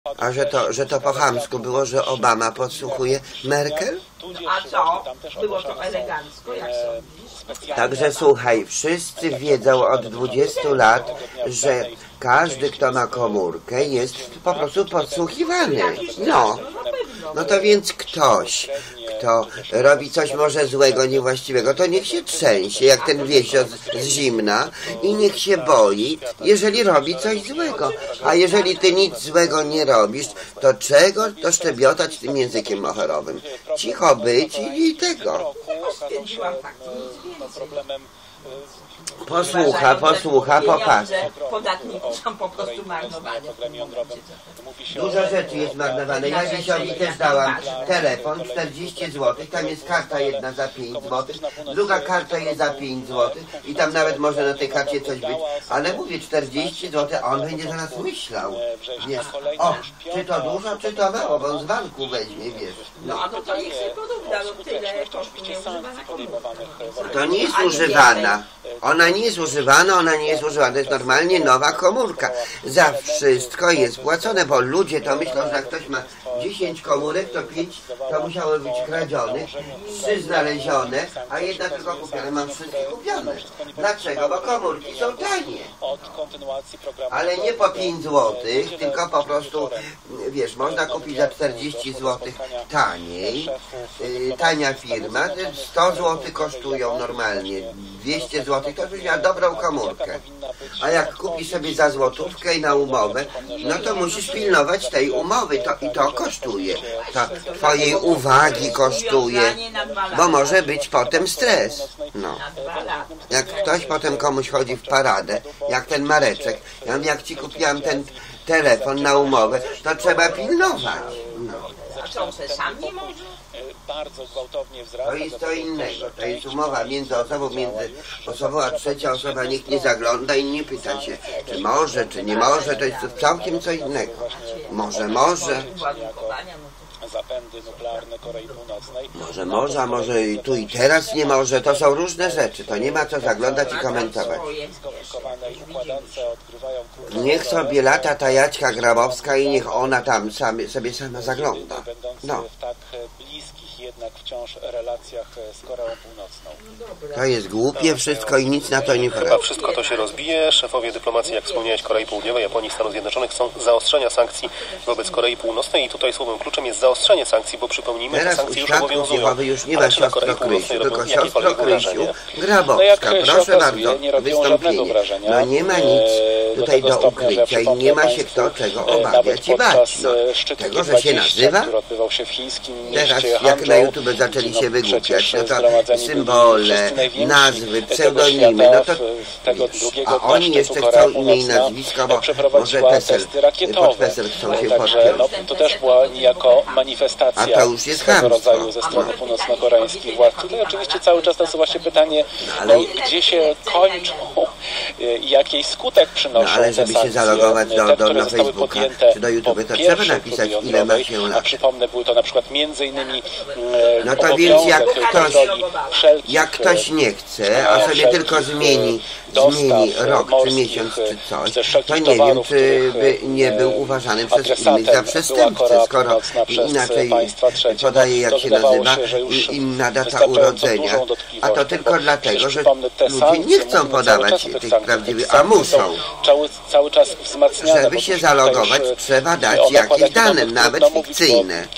A że to po chamsku było, że Obama podsłuchuje Merkel? A co? Było to elegancko, jak sądzisz? Także słuchaj, wszyscy wiedzą od 20 lat, że każdy, kto ma komórkę, jest po prostu podsłuchiwany. No to więc ktoś, kto robi coś może złego, niewłaściwego, to niech się trzęsie, jak ten wiesio z zimna i niech się boi, jeżeli robi coś złego. A jeżeli ty nic złego nie robisz, to czego to szczebiotać tym językiem moherowym? Cicho być i tego. Stwierdziłam tak, nic więcej. Posłucha, popatrz. Podatnicy są po prostu marnowane. Dużo rzeczy jest marnowane. Ja Wiesiowi też dałam telefon, 40 zł, tam jest karta jedna za 5 zł, druga karta jest za 5 zł i tam nawet może na tej karcie coś być, ale mówię 40 zł, a on będzie zaraz myślał, wiesz, czy to dużo, czy to mało, bo on z banku weźmie, wiesz. No a to niech sobie porówna, no tyle kosztuje używana komórka. To nie jest używana. Ona nie jest używana, to jest normalnie nowa komórka. Za wszystko jest płacone, bo ludzie to myślą, że jak ktoś ma 10 komórek, to 5 to musiało być kradzionych, 3 znalezione, a jedna tylko kupiona. Mam wszystkie kupione. Dlaczego? Bo komórki są tanie. Ale nie po 5 zł, tylko po prostu, wiesz, można kupić za 40 zł taniej. Tania firma, 100 zł kosztują normalnie, 200 zł, to byś miał dobrą komórkę. A jak kupisz sobie za złotówkę i na umowę, no to musisz pilnować tej umowy i to kosztuje. To twojej uwagi kosztuje, bo może być potem stres. No. Jak ktoś potem komuś chodzi w paradę, jak ten Mareczek, ja mówię, jak ci kupiłam ten telefon na umowę, to trzeba pilnować. No. A co, on se sam nie może? To jest to innego, to jest umowa między osobą a trzecia osoba, nikt nie zagląda i nie pyta się, czy może, czy nie może, to jest całkiem co innego. Może. Zapędy nuklearne Korei Północnej. Może, a może i tu i teraz nie może, to są różne rzeczy, to nie ma co zaglądać i komentować. Niech sobie lata ta Jaćka Grabowska i niech ona tam sobie sama zagląda. No. Jednak wciąż relacjach z Koreą Północną. To jest głupie wszystko i nic na to nie poradzę. Chyba wszystko to się rozbije. Szefowie dyplomacji, jak wspomniałeś, Korei Południowej, Japonii, Stanów Zjednoczonych chcą zaostrzenia sankcji wobec Korei Północnej i tutaj słowem kluczem jest zaostrzenie sankcji, bo przypomnijmy, że sankcje już obowiązują. Już nie ma siostro Krysiu, tylko siostro Krysiu Grabowska. Proszę bardzo, wystąpienie. No nie ma nic tutaj do ukrycia i nie ma się kto czego obawiać i bać. No, tego, że się nazywa? Teraz jak na YouTube zaczęli się wygłupiać, no to symbole, nazwy, pseudonimy, no to a oni jeszcze chcą imię i nazwisko, bo może pod PESEL chcą się podpiąć. To też była niejako manifestacja swego rodzaju ze strony północno-koreańskich władz. Tutaj oczywiście cały czas nasuwa się pytanie, gdzie się kończą i jaki skutek przynoszą ale żeby się zalogować na Facebooka czy do YouTube, to trzeba napisać, ile ma się lat. A przypomnę, były to na przykład między innymi no to więc jak ktoś nie chce, a sobie tylko zmieni rok czy miesiąc czy coś, to nie wiem, czy by nie był uważany przez innych za przestępcę, skoro inaczej podaje, jak się nazywa i inna data urodzenia. A to tylko dlatego, że ludzie nie chcą podawać tych prawdziwych, a muszą. Żeby się zalogować, trzeba dać jakieś dane, nawet fikcyjne.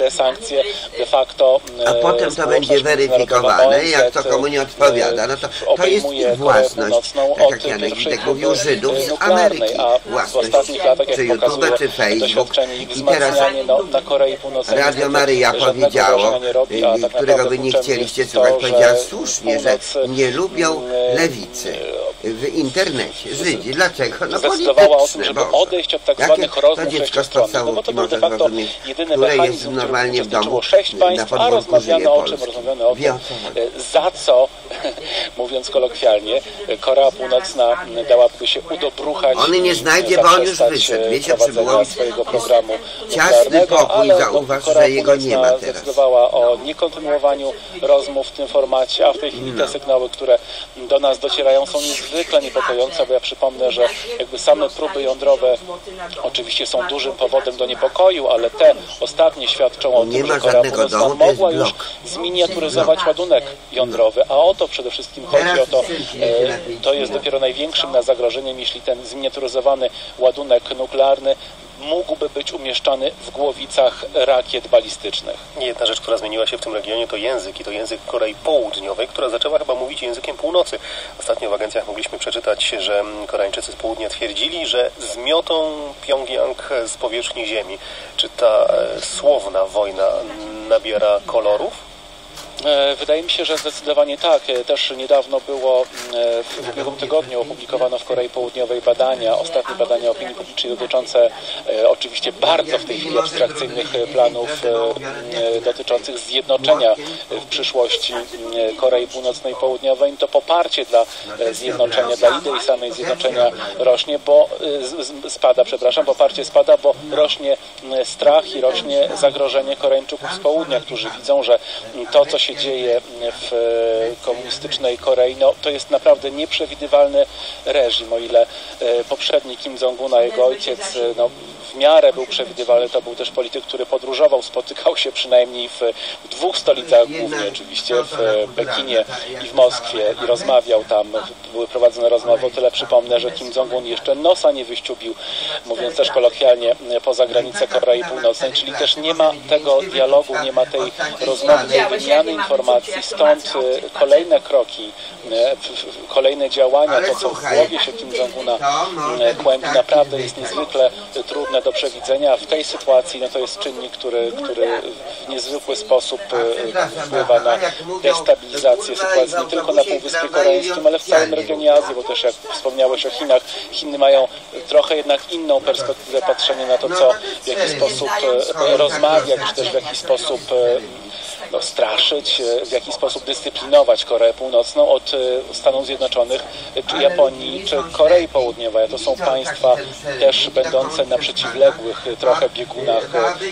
A potem to będzie weryfikowane, jak to komu nie odpowiada, no to jest ich własność. Tak jak Janek Witek mówił, Żydów z Ameryki. Własność, czy YouTube, czy Facebook. I teraz Radio Maryja powiedziało, którego by nie chcieliście słuchać, powiedziała słusznie, że nie lubią lewicy w internecie. Żydzi. Dlaczego? No polityczne, bo jakie to dziecko z podstawówki może zrozumieć, które jest normalnie w domu, na podwórku żyje Polski. Wie o co chodzi. Za co, mówiąc kolokwialnie, Korea Północna dałaby się udobruchać. On nie znajdzie, bo on już wyszedł. Wiecie, przybyło ciasny pokój, zauważ, że jego nie ma teraz. Zdecydowała o niekontynuowaniu rozmów w tym formacie, a w tej chwili te sygnały, które do nas docierają, są już niezwykle niepokojąca, bo ja przypomnę, że jakby same próby jądrowe oczywiście są dużym powodem do niepokoju, ale te ostatnie świadczą o tym, że Korea Północna mogła już zminiaturyzować ładunek jądrowy, a o to przede wszystkim chodzi, o to, to jest dopiero największym zagrożeniem, jeśli ten zminiaturyzowany ładunek nuklearny mógłby być umieszczany w głowicach rakiet balistycznych. Jedna rzecz, która zmieniła się w tym regionie, to język, i to język Korei Południowej, która zaczęła chyba mówić językiem północy. Ostatnio w agencjach mogliśmy przeczytać, że Koreańczycy z południa twierdzili, że zmiotą Pjongjang z powierzchni ziemi. Czy ta słowna wojna nabiera kolorów? Wydaje mi się, że zdecydowanie tak. Też niedawno było, w ubiegłym tygodniu opublikowano w Korei Południowej badania, ostatnie badania opinii publicznej dotyczące oczywiście bardzo w tej chwili abstrakcyjnych planów dotyczących zjednoczenia w przyszłości Korei Północnej i Południowej. To poparcie dla zjednoczenia, dla idei samej zjednoczenia rośnie, poparcie spada, bo rośnie strach i rośnie zagrożenie Koreańczyków z południa, którzy widzą, że to, co się dzieje w komunistycznej Korei, no, to jest naprawdę nieprzewidywalny reżim. O ile poprzedni Kim Jong-un, jego ojciec, no, w miarę był przewidywalny, to był też polityk, który podróżował, spotykał się przynajmniej w dwóch stolicach, głównie oczywiście w Pekinie i w Moskwie, i rozmawiał tam, były prowadzone rozmowy. O tyle przypomnę, że Kim Jong-un jeszcze nosa nie wyściubił, mówiąc też kolokwialnie, poza granicę Korei Północnej, czyli też nie ma tego dialogu, nie ma tej rozmowy, tej wymiany informacji, stąd kolejne kroki, kolejne działania, to co w głowie się Kim Jong-una kłębi, naprawdę jest niezwykle trudne do przewidzenia. W tej sytuacji no to jest czynnik, który w niezwykły sposób wpływa na destabilizację sytuacji nie tylko na Półwyspie Koreańskim, ale w całym regionie Azji, bo też jak wspomniałeś o Chinach, Chiny mają trochę jednak inną perspektywę patrzenia na to, co w jaki sposób rozmawiać, czy też w jaki sposób straszyć, w jaki sposób dyscyplinować Koreę Północną od Stanów Zjednoczonych, czy Japonii, czy Korei Południowej. To są państwa też będące na przeciwległych trochę biegunach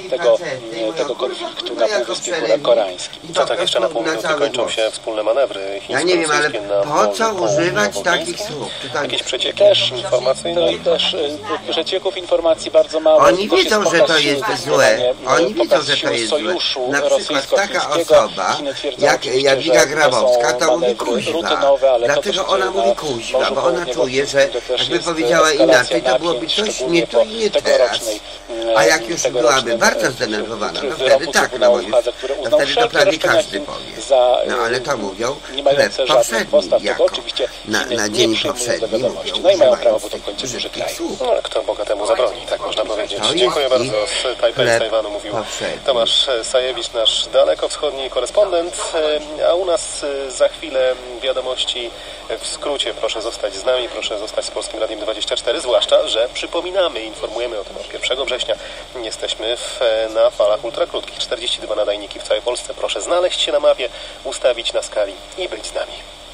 tego konfliktu na Półwyspie Koreańskim. To tak jeszcze na pół minuty kończą się wspólne manewry chińsko-rosyjskie. Ja nie wiem, ale po co używać takich słów? Jakieś przecieki też informacyjne? I też przecieków informacji bardzo mało. Oni wiedzą, że to jest złe. Oni widzą, że to jest złe. Na przykład taka osoba, jak Jadwiga Grabowska, to mówi kuźwa. Dlaczego ona mówi kuźwa? Bo ona czuje, że jakby powiedziała inaczej, to byłoby coś nie tu i nie teraz. A jak już byłaby bardzo zdenerwowana, to wtedy tak, no bo już, to wtedy to prawie każdy powie. No ale to mówią poprzedni, jako na dzień poprzedni mówią, no i mają prawo, bo to w końcu duży kraj. No, kto Boga temu zabroni, tak można powiedzieć. Dziękuję bardzo. Z Tajpej, z Tajwanu mówił Tomasz Sajewicz, nasz dalekowschodni korespondent. A u nas za chwilę wiadomości w skrócie. Proszę zostać z nami, proszę zostać z Polskim Radiem 24, zwłaszcza, że przypominamy, informujemy o tym od 1 września. Jesteśmy na falach ultrakrótkich. 42 nadajniki w całej Polsce. Proszę znaleźć się na mapie, ustawić na skali i być z nami.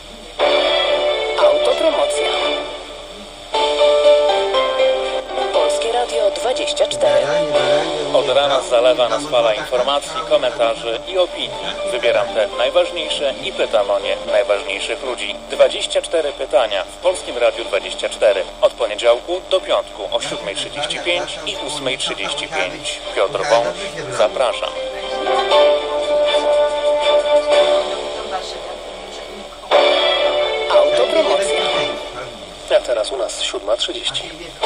Autopromocja. Polskie Radio 24. Od rana zalewa nas fala informacji, komentarzy i opinii. Wybieram te najważniejsze i pytam o nie najważniejszych ludzi. 24 pytania w Polskim Radiu 24. Od poniedziałku do piątku o 7:35 i 8:35. Piotr Wąż, zapraszam. Autopromocja. A teraz u nas 7:30.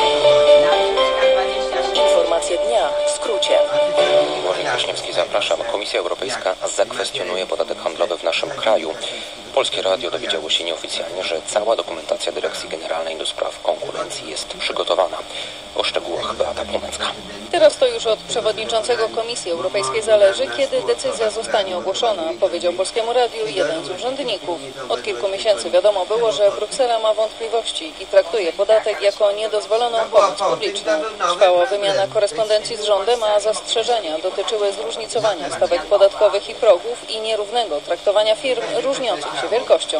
Informacje dnia w skrócie. Błażej Kwaśniewski, zapraszam. Komisja Europejska zakwestionuje podatek handlowy w naszym kraju. Polskie Radio dowiedziało się nieoficjalnie, że cała dokumentacja Dyrekcji Generalnej do Spraw Konkurencji jest przygotowana. O szczegółach Beata Płomecka. Teraz to już od przewodniczącego Komisji Europejskiej zależy, kiedy decyzja zostanie ogłoszona, powiedział Polskiemu Radiu jeden z urzędników. Od kilku miesięcy wiadomo było, że Bruksela ma wątpliwości i traktuje podatek jako niedozwoloną pomoc publiczną. Trwała wymiana korespondencji z rządem, a zastrzeżenia dotyczyły zróżnicowania stawek podatkowych i progów i nierównego traktowania firm różniących się wielkością.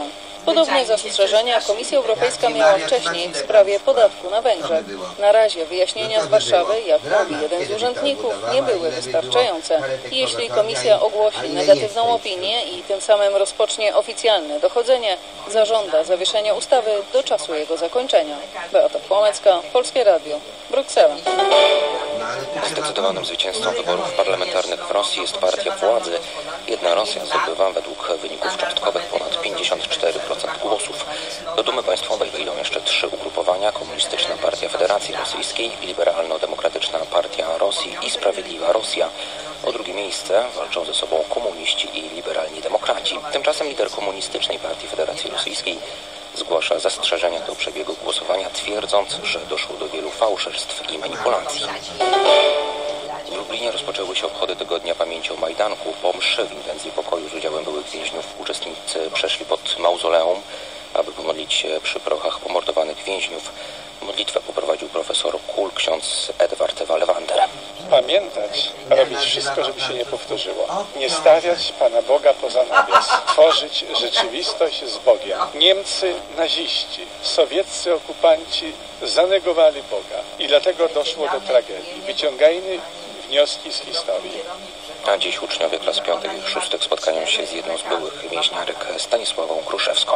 Podobne zastrzeżenia Komisja Europejska miała wcześniej w sprawie podatku na węgiel. Na razie wyjaśnienia z Warszawy, jak mówi jeden z urzędników, nie były wystarczające. Jeśli Komisja ogłosi negatywną opinię i tym samym rozpocznie oficjalne dochodzenie, zażąda zawieszenia ustawy do czasu jego zakończenia. Beata Płomecka, Polskie Radio, Bruksela. Zdecydowanym zwycięzcą wyborów parlamentarnych w Rosji jest partia władzy. Jedna Rosja zdobywa według wyników cząstkowych ponad 54% głosów. Do Dumy Państwowej wejdą jeszcze 3 ugrupowania: Komunistyczna Partia Federacji Rosyjskiej, Liberalno-Demokratyczna Partia Rosji i Sprawiedliwa Rosja. O drugie miejsce walczą ze sobą komuniści i liberalni demokraci. Tymczasem lider Komunistycznej Partii Federacji Rosyjskiej zgłasza zastrzeżenia do przebiegu głosowania, twierdząc, że doszło do wielu fałszerstw i manipulacji. W Lublinie rozpoczęły się obchody Tygodnia Pamięci o Majdanku. Po mszy w intencji pokoju z udziałem byłych więźniów uczestnicy przeszli pod mauzoleum, aby pomodlić się przy prochach pomordowanych więźniów. Modlitwę poprowadził profesor KUL ksiądz Edward Walewander. Pamiętać, robić wszystko, żeby się nie powtórzyło. Nie stawiać Pana Boga poza nawias. Tworzyć rzeczywistość z Bogiem. Niemcy, naziści, sowieccy okupanci zanegowali Boga i dlatego doszło do tragedii. Wyciągajmy wnioski z historii. A dziś uczniowie klas 5. i 6. spotkają się z jedną z byłych więźniarek, Stanisławą Kruszewską.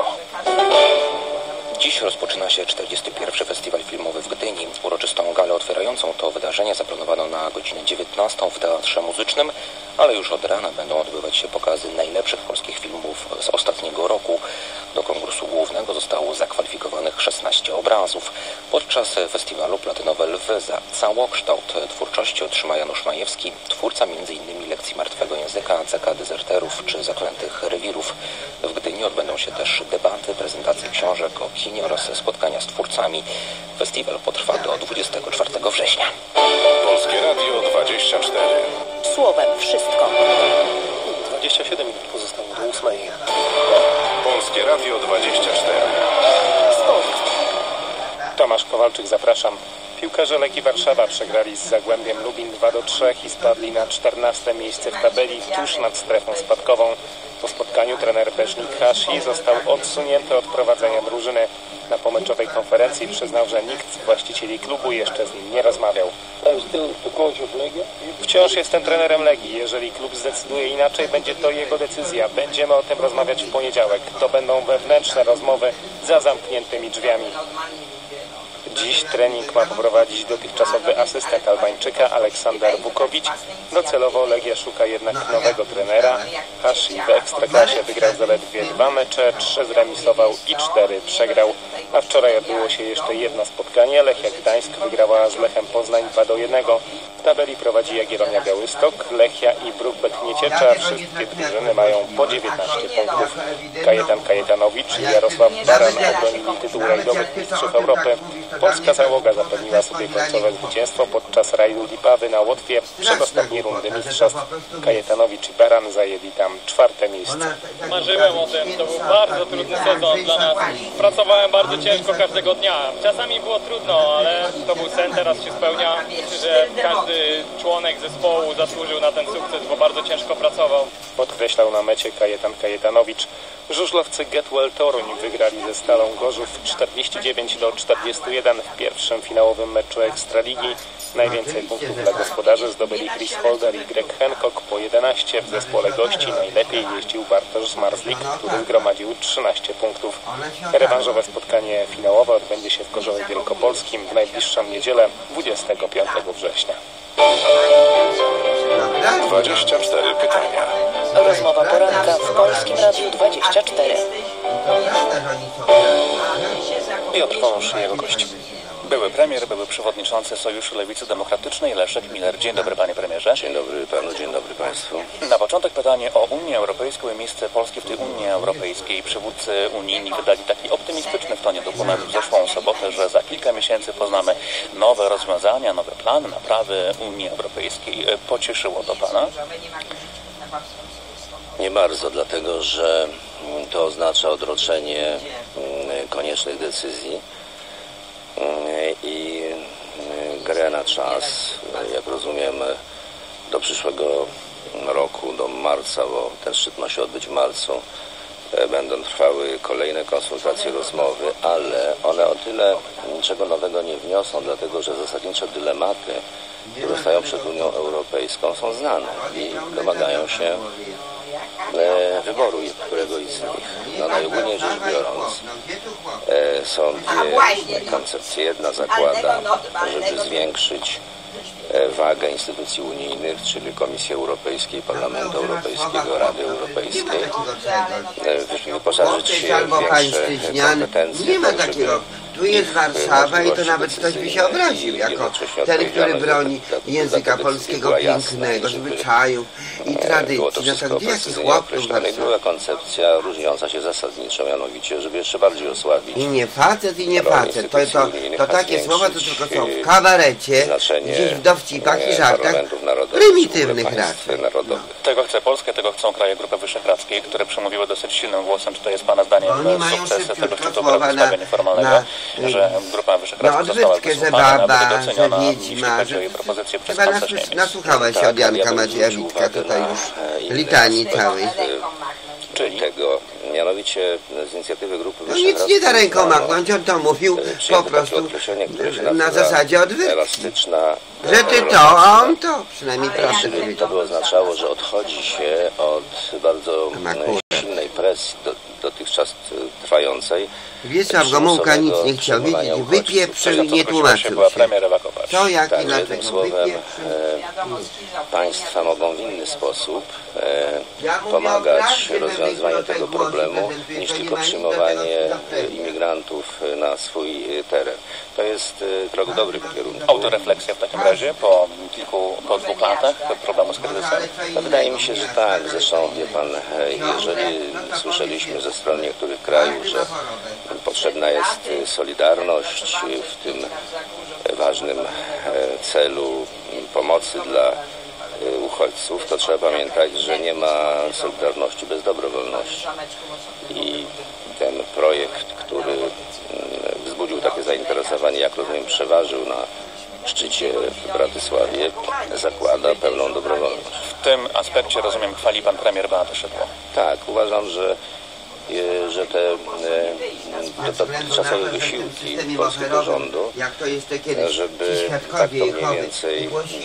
Dziś rozpoczyna się 41. Festiwal Filmowy w Gdyni. Uroczystą galę otwierającą to wydarzenie zaplanowano na godzinę 19 w Teatrze Muzycznym, ale już od rana będą odbywać się pokazy najlepszych polskich filmów z ostatniego roku. Do konkursu głównego zostało zakwalifikowanych 16 obrazów. Podczas festiwalu Platynowe Lwy za całokształt twórczości otrzyma Janusz Majewski, twórca m.in. Lekcji Martwego Języka, CK Dezerterów czy Zaklętych Rewirów. W Gdyni odbędą się też debaty, prezentacje książek o kinie oraz spotkania z twórcami. Festiwal potrwa do 24 września. Polskie Radio 24. Słowem wszystko. 27 minut pozostało do 8. Polskie Radio 24. Sport. Tomasz Kowalczyk, zapraszam. Piłkarze Legii Warszawa przegrali z Zagłębiem Lubin 2-3 i spadli na 14. miejsce w tabeli, tuż nad strefą spadkową. Po spotkaniu trener Beżnik Hashi został odsunięty od prowadzenia drużyny. Na pomeczowej konferencji przyznał, że nikt z właścicieli klubu jeszcze z nim nie rozmawiał. Wciąż jestem trenerem Legii. Jeżeli klub zdecyduje inaczej, będzie to jego decyzja. Będziemy o tym rozmawiać w poniedziałek. To będą wewnętrzne rozmowy za zamkniętymi drzwiami. Dziś trening ma poprowadzić dotychczasowy asystent Albańczyka Aleksander Wukowicz. Docelowo Legia szuka jednak nowego trenera. Hashi w Ekstraklasie wygrał zaledwie 2 mecze, 3 zremisował i 4 przegrał. A wczoraj odbyło się jeszcze jedno spotkanie. Lechia Gdańsk wygrała z Lechem Poznań 2-1. W tabeli prowadzi Jagiellonia Białystok, Lechia i Bruk-Bet Nieciecza. Wszystkie drużyny mają po 19 punktów. Kajetan Kajetanowicz i Jarosław Baran obronili tytuł rajdowych mistrzów Europy. Polska załoga zapewniła sobie końcowe zwycięstwo podczas rajdu Lipawy na Łotwie przedostatniej rundy mistrzostw. Kajetanowicz i Baran zajęli tam 4. miejsce. Marzyłem o tym, to był bardzo trudny sezon dla nas. Pracowałem bardzo ciężko każdego dnia. Czasami było trudno, ale to był sen, teraz się spełnia. Myślę, że każdy członek zespołu zasłużył na ten sukces, bo bardzo ciężko pracował. Podkreślał na mecie Kajetan Kajetanowicz. Żużlowcy Get Well Toruń wygrali ze Stalą Gorzów 49-41 w pierwszym finałowym meczu Ekstraligi. Najwięcej punktów dla gospodarzy zdobyli Chris Holder i Greg Hancock po 11. W zespole gości najlepiej jeździł Bartosz Zmarzlik, który zgromadził 13 punktów. Rewanżowe spotkanie finałowe odbędzie się w Gorzowie Wielkopolskim w najbliższą niedzielę 25 września. 24 pytania. Rozmowa poranka w Polskim Radiu 24. Piotr Wąż, jego gość. Były premier, były przewodniczący Sojuszu Lewicy Demokratycznej Leszek Miller. Dzień dobry, panie premierze. Dzień dobry panu, dzień dobry państwu. Na początek pytanie o Unię Europejską i miejsce Polski w tej Unii Europejskiej. Przywódcy unijni wydali taki optymistyczny w tonie dokument w zeszłą sobotę, że za kilka miesięcy poznamy nowe rozwiązania, nowy plan naprawy Unii Europejskiej. Pocieszyło to pana? Nie bardzo, dlatego że to oznacza odroczenie koniecznych decyzji i grę na czas, jak rozumiem, do przyszłego roku, do marca, bo ten szczyt ma się odbyć w marcu, będą trwały kolejne konsultacje, rozmowy, ale one o tyle niczego nowego nie wniosą, dlatego że zasadnicze dylematy, które stoją przed Unią Europejską, są znane i domagają się wyboru któregoś z nich. No, najogólniej rzecz biorąc, są dwie koncepcje. Jedna zakłada, żeby zwiększyć wagę instytucji unijnych, czyli Komisji Europejskiej, Parlamentu Europejskiego, Rady Europejskiej, wyposażyć się w większe kompetencje. Nie ma takiego. Tu jest Warszawa i to nawet ktoś by się obraził, jako ten, który broni języka polskiego pięknego, zwyczajów i tradycji. No to gdzie jakiś chłopów? Była koncepcja różniąca się zasadniczo, mianowicie, żeby jeszcze bardziej osłabić. I nie facet, i nie facet. To takie słowa to tylko są w kabarecie, gdzieś w dowcipach i żartach prymitywnych raczej. Tego chce Polska, tego chcą kraje Grupy Wyszehradzkiej, które przemówiły dosyć silnym głosem. Czy to jest Pana zdaniem sukces tego szczytu prawdziwego, nieformalnego? Że Grupa Wyszehradzka została wysłuchana, będzie doceniona, jeśli chodzi o jej propozycję przez kanclerz Niemiec. Nasłuchała się od Janka Macieja Witka tutaj już litanii całej. Czyli tego, mianowicie z inicjatywy Grupy Wyszehradzkiej. No nic nie da ręką machnąć, on to mówił po prostu na zasadzie odwrotnej. Elastyczna, że ty to, a on to, przynajmniej proszę. To by oznaczało, że odchodzi się od bardzo silnej presji dotychczas trwającej. Wiesław Gomułka nic nie chciał wiedzieć, wypieprzył i nie tłumaczył się. Co, jak i dlaczego słowem, państwa mogą w inny sposób pomagać w rozwiązywaniu tego problemu, niż tylko przyjmowanie imigrantów na swój teren. To jest krok w dobrym kierunku. Autorefleksja w takim razie po 2 latach problemu z kryzysem? Wydaje mi się, że tak. Zresztą wie pan, jeżeli słyszeliśmy ze strony niektórych krajów, że potrzebna jest solidarność w tym ważnym celu pomocy dla uchodźców, to trzeba pamiętać, że nie ma solidarności bez dobrowolności. I ten projekt, który wzbudził takie zainteresowanie, jak rozumiem, przeważył na szczycie w Bratysławie, zakłada pełną dobrowolność. W tym aspekcie, rozumiem, chwali pan premier Beatę Szydło. Tak, uważam, że te dotychczasowe wysiłki polskiego rządu, żeby tak to mniej więcej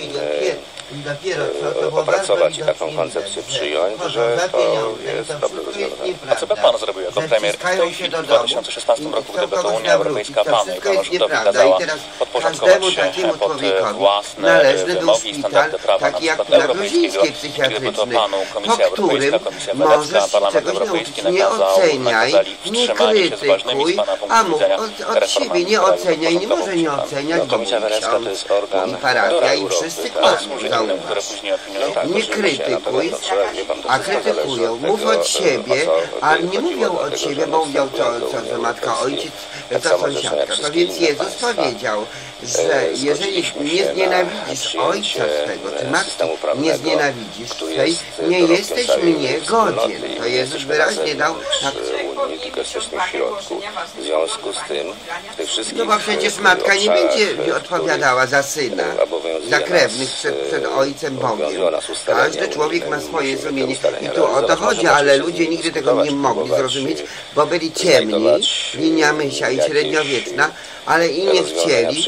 opracować i taką koncepcję przyjąć, że to jest dobre rozwiązanie. A co by pan zrobił jako premier w 2016 roku, gdyby to Unia Europejska panu i panu rządowi kazała podporządkować się pod własne wymogi i standardy prawa, na przykład europejskiego, gdyby to panu Komisja Europejska, Komisja Wenecka, Parlament Europejski nakazali wstrzymanie się z ważnymi z pana punktu widzenia reformami? Nie oceniaj, nie może nie oceniać, bo Komisja Wenecka to jest organ i parafia i wszyscy kłamią. Nie krytykuj, a krytykują. Mów od siebie, ale nie mówią od siebie, bo mówią co matka, ojciec, to sąsiadka. To więc Jezus powiedział, że jeżeli nie znienawidzisz ojca swego, czy matki nie znienawidzisz swej, nie jesteś mnie godzien. To Jezus wyraźnie dał tak. Nie tylko jesteśmy w środku. W związku z tym w tych wszystkich no bo przecież matka nie będzie odpowiadała za syna, za krewnych przed ojcem Bogiem. Każdy człowiek ma swoje sumienie i tu o to chodzi, ale ludzie nigdy tego nie mogli zrozumieć, bo byli ciemni, linia Mysia i średniowieczna, ale i nie chcieli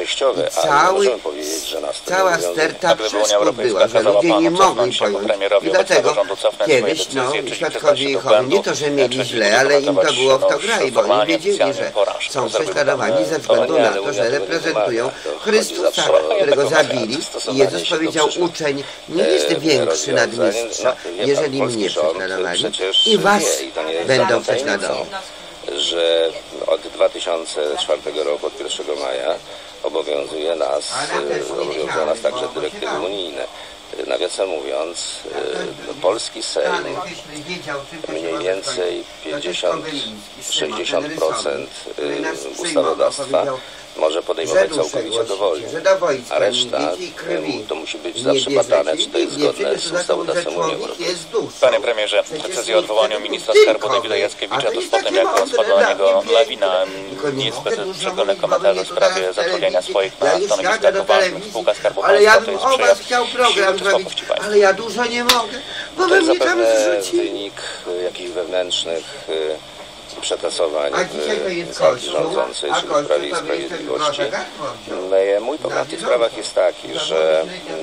i cała sterta przeszkód była, że ludzie nie mogli pojąć. I dlatego kiedyś świadkowie Jehowy nie to, że mieli źle, ale im to było w to grali, bo oni wiedzieli, że są prześladowani ze względu na to, że reprezentują Chrystusa, którego zabili. I Jezus powiedział, uczeń nie jest większy nad mistrza, jeżeli mnie prześladowali i was będą prześladować. Że od 2004 roku, od 1 maja obowiązują nas także dyrektywy unijne. Nawiasem mówiąc, polski Sejm mniej więcej 50-60% ustawodawstwa może podejmować całkowicie dowolnie, a reszta to musi być zawsze badane, czy to jest zgodne z ustawodawstwem Unii Europejskiej. Panie premierze, decyzja o odwołaniu ministra skarbu Dawida Jackiewicza tuż po tym, jak spadła na niego lawina, niezbyt szczególne komentarze w sprawie zatrudnienia swoich na stanowiskach ważnych w spółkach Skarbu Państwa, to jest chciał program zrobić, ale ja dużo nie mogę, Bo To jest mnie tam zapewne zrzucili. wynik jakichś wewnętrznych przetasowań w partii rządzącej, czyli w Prawie i Sprawiedliwości. Mój pogląd w tych sprawach jest taki, że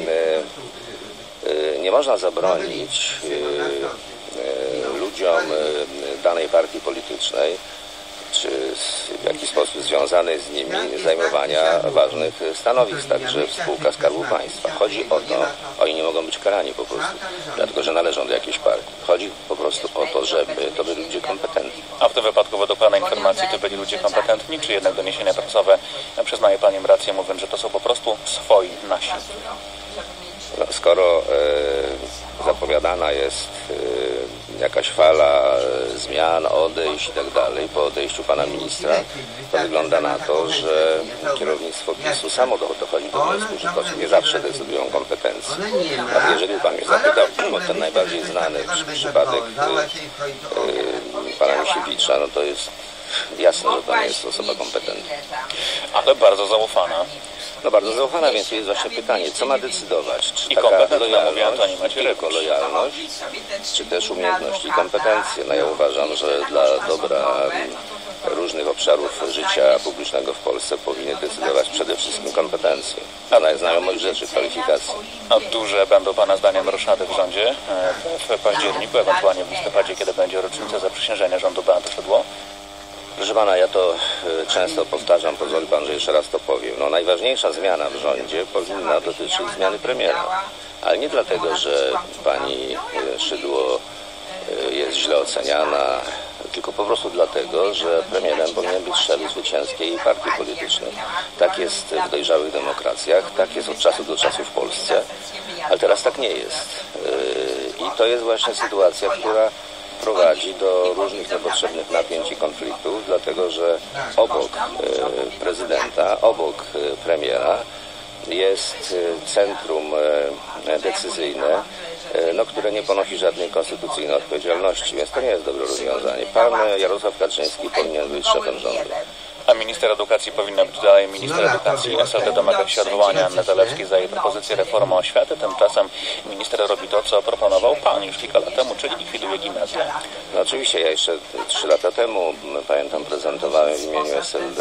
nie można zabronić ludziom danej partii politycznej, czy w jakiś sposób związanej z nimi, zajmowania ważnych stanowisk, także w spółkach Skarbu Państwa. Chodzi o to, oni nie mogą być karani po prostu, dlatego że należą do jakiejś partii. Chodzi po prostu o to, żeby to byli ludzie kompetentni. A w tym wypadku według Pana informacji to byli ludzie kompetentni, czy jednak doniesienia prasowe przyznaje Pan im rację, mówiąc, że to są po prostu swoi nasi? No, skoro zapowiadana jest jakaś fala zmian, odejść i tak dalej, po odejściu pana ministra, to wygląda na to, że kierownictwo PiS-u samo dochodzi do wniosku, że to nie zawsze decydują kompetencje. A jeżeli pan mnie zapytał o ten najbardziej znany przypadek pana Misiewicza, no to jest jasne, że to nie jest osoba kompetentna. Ale bardzo zaufana. No bardzo zaufana, więc jest właśnie pytanie, co ma decydować? Czy I taka kompetentna, mówię, lojalność, tylko lojalność, czy też umiejętności i kompetencje? No ja uważam, że dla dobra różnych obszarów życia publicznego w Polsce powinny decydować przede wszystkim kompetencje, a znajomość rzeczy, kwalifikacji. A duże będą Pana zdaniem roszady w rządzie w październiku, ewentualnie w listopadzie, kiedy będzie rocznica zaprzysiężenia rządu Beaty Szydło? Proszę pana, ja to często powtarzam, pozwoli pan, że jeszcze raz to powiem. No, najważniejsza zmiana w rządzie powinna dotyczyć zmiany premiera. Ale nie dlatego, że pani Szydło jest źle oceniana, tylko po prostu dlatego, że premierem powinien być szef zwycięskiej partii politycznej. Tak jest w dojrzałych demokracjach, tak jest od czasu do czasu w Polsce, ale teraz tak nie jest. I to jest właśnie sytuacja, która prowadzi do różnych niepotrzebnych napięć i konfliktów, dlatego że obok prezydenta, obok premiera jest centrum decyzyjne, no, które nie ponosi żadnej konstytucyjnej odpowiedzialności, więc to nie jest dobre rozwiązanie. Pan Jarosław Kaczyński powinien być szefem rządu. A minister edukacji powinna być dalej minister edukacji. SLD domaga się odwołania Anny Zalewskiej za jej propozycję reformy oświaty. Tymczasem minister robi to, co proponował pan już kilka lat temu, czyli likwiduje gimnazja. No oczywiście, ja jeszcze 3 lata temu, pamiętam, prezentowałem w imieniu SLD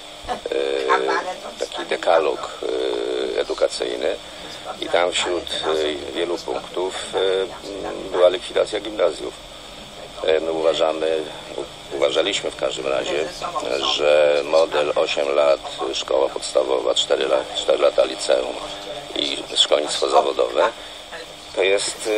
taki dekalog edukacyjny i tam wśród wielu punktów była likwidacja gimnazjów. My uważaliśmy w każdym razie, że model 8 lat szkoła podstawowa, 4 lata liceum i szkolnictwo zawodowe to jest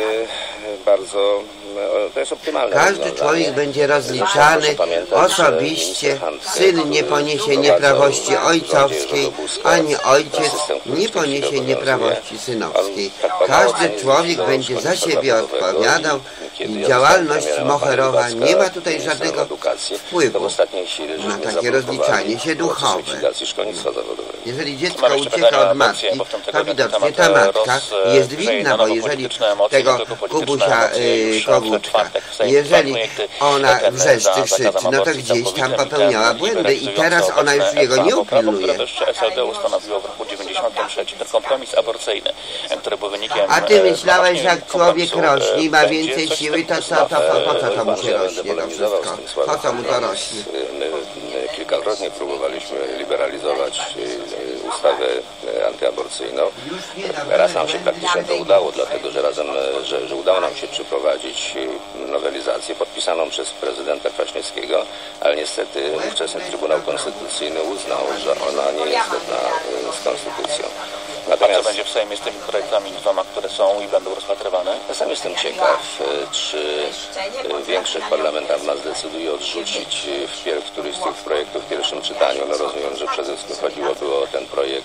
optymalne. Każdy człowiek będzie rozliczany osobiście. Syn nie poniesie nieprawości ojcowskiej, ani ojciec nie poniesie nieprawości synowskiej. Każdy człowiek będzie za siebie odpowiadał i działalność moherowa nie ma tutaj żadnego wpływu na takie rozliczanie się duchowe. Jeżeli dziecko ucieka od matki, to widocznie ta matka jest winna, bo jeżeli tego Kubusia Kogółka, jeżeli ona wrzeszczy, krzyczy, no to gdzieś tam popełniała błędy i teraz ona już jego nie upilnuje. SLD ustanowiło w roku 1993 ten kompromis aborcyjny, który był wynikiem... A ty myślałeś, jak człowiek rośnie i ma więcej siły, to po co to mu się rośnie to wszystko? Po co mu to rośnie? My kilkakrotnie próbowaliśmy liberalizować ustawę antyaborcyjną. Raz nam się praktycznie to udało, dlatego że udało nam się przeprowadzić nowelizację podpisaną przez prezydenta Kwaśniewskiego, ale niestety ówczesny Trybunał Konstytucyjny uznał, że ona nie jest zgodna z konstytucją. Natomiast co będzie w Sejmie z tymi projektami 2, które są i będą rozpatrywane? Ja sam jestem ciekaw, czy większość parlamentarna zdecyduje odrzucić któryś z tych projektów w pierwszym czytaniu. No rozumiem, że przede wszystkim chodziłoby o ten projekt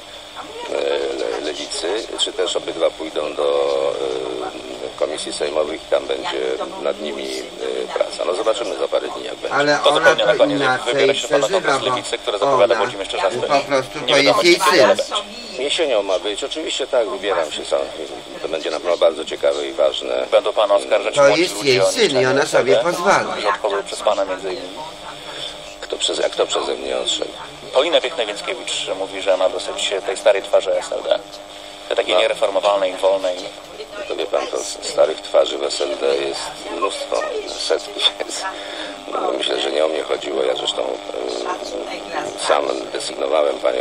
Lewicy, czy też obydwa pójdą do komisji sejmowych i tam będzie nad nimi praca. No zobaczymy za parę dni, jak będzie. Ale to ona zupełnie na koniec wybiera się pana przeżywa, z Lewicy, które zapowiada Włodzimierz Czarzasty. po prostu to jest jej syn. Jesienią ma być, oczywiście tak, wybieram się sam. To będzie na pewno bardzo ciekawe i ważne. Będą pana oskarżać To jest jej syn i ona sobie pozwala. Rząd był przez pana między innymi. Kto przeze mnie odszedł? Paulina Piechna-Więckiewicz mówi, że ma dosyć tej starej twarzy SLD. Takiej niereformowalnej, wolnej. to wie pan, to starych twarzy w SLD jest mnóstwo, setki, więc myślę, że nie o mnie chodziło. Ja zresztą sam desygnowałem panią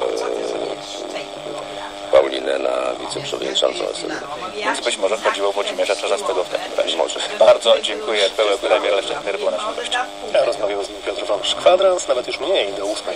Paulinę na wiceprzewodniczącą SLD. Więc być może chodziło o Włodzimierza Czarzastego w takim razie. Może. Bardzo dziękuję. Były premier Leszek Miller był naszym gościem. Rozmawiał z nim Piotr Wąż-Kwadrans, nawet już mniej, do 8.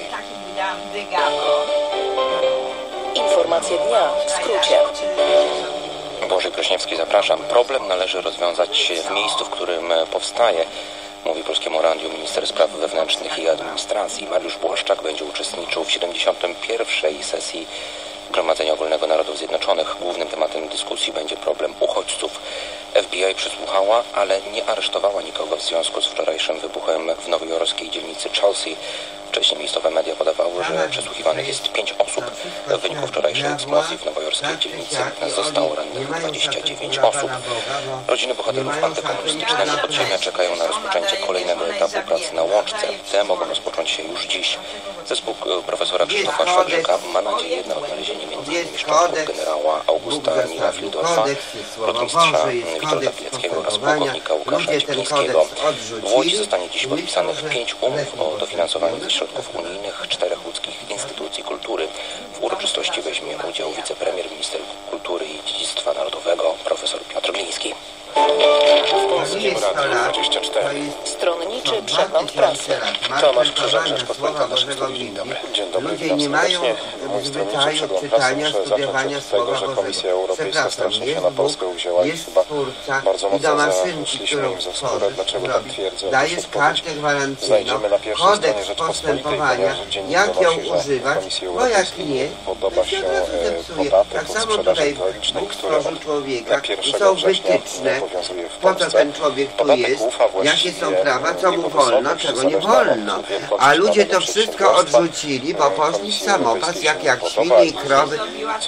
Informacje dnia w skrócie. Błażej Prośniewski, zapraszam. Problem należy rozwiązać w miejscu, w którym powstaje, mówi Polskiemu Radiu minister spraw wewnętrznych i administracji. Mariusz Błaszczak będzie uczestniczył w 71. sesji Zgromadzenia Ogólnego Narodów Zjednoczonych. Głównym tematem dyskusji będzie problem uchodźców. FBI przesłuchała, ale nie aresztowała nikogo w związku z wczorajszym wybuchem w nowojorskiej dzielnicy Chelsea. Wcześniej miejscowe media podawały, że przesłuchiwanych jest 5 osób. W wyniku wczorajszej eksplozji w nowojorskiej dzielnicy zostało rannych 29 osób. Rodziny bohaterów antykomunistycznego podziemia czekają na rozpoczęcie kolejnego etapu pracy na łączce. Te mogą rozpocząć się już dziś. Zespół profesora Krzysztofa Szwagrzyka ma nadzieję na odnalezienie m.in. szczątków generała Augusta Nila-Wildorfa, rotmistrza Witolda Pileckiego oraz pułkownika Łukasza Cieplińskiego. W Łodzi zostanie dziś podpisanych 5 umów o dofinansowaniu ze środków unijnych 4 łódzkich instytucji kultury. W uroczystości weźmie udział wicepremier, minister kultury i dziedzictwa narodowego profesor Piotr Gliński. W Polskim Radiu 24. Stronniczy przegląd prasy. Tomasz Krzyżak, Rzeczpospolita, naszym studiu. Dzień dobry. Dzień dobry, witam serdecznie. Mój stronniczy przegląd prasy muszę zacząć od tego, że Komisja Europejska strasznie się na Polskę uwzięła i chyba bardzo mocno zaszliśmy im za skórę. Dlaczego tak twierdzę? Otóż odpowiedź znajdziemy na pierwszej stronie Rzeczpospolitej, ponieważ dziennik donosi, że Komisji Europejskiej podoba się podatek od sprzedaży detalicznej, który od 1 września obowiązuje w Polsce. Podatek UFA jakie są prawa, co mu wolno, czego nie wolno. A ludzie to wszystko odrzucili, bo poszli w samopas, jak świnie i krowy.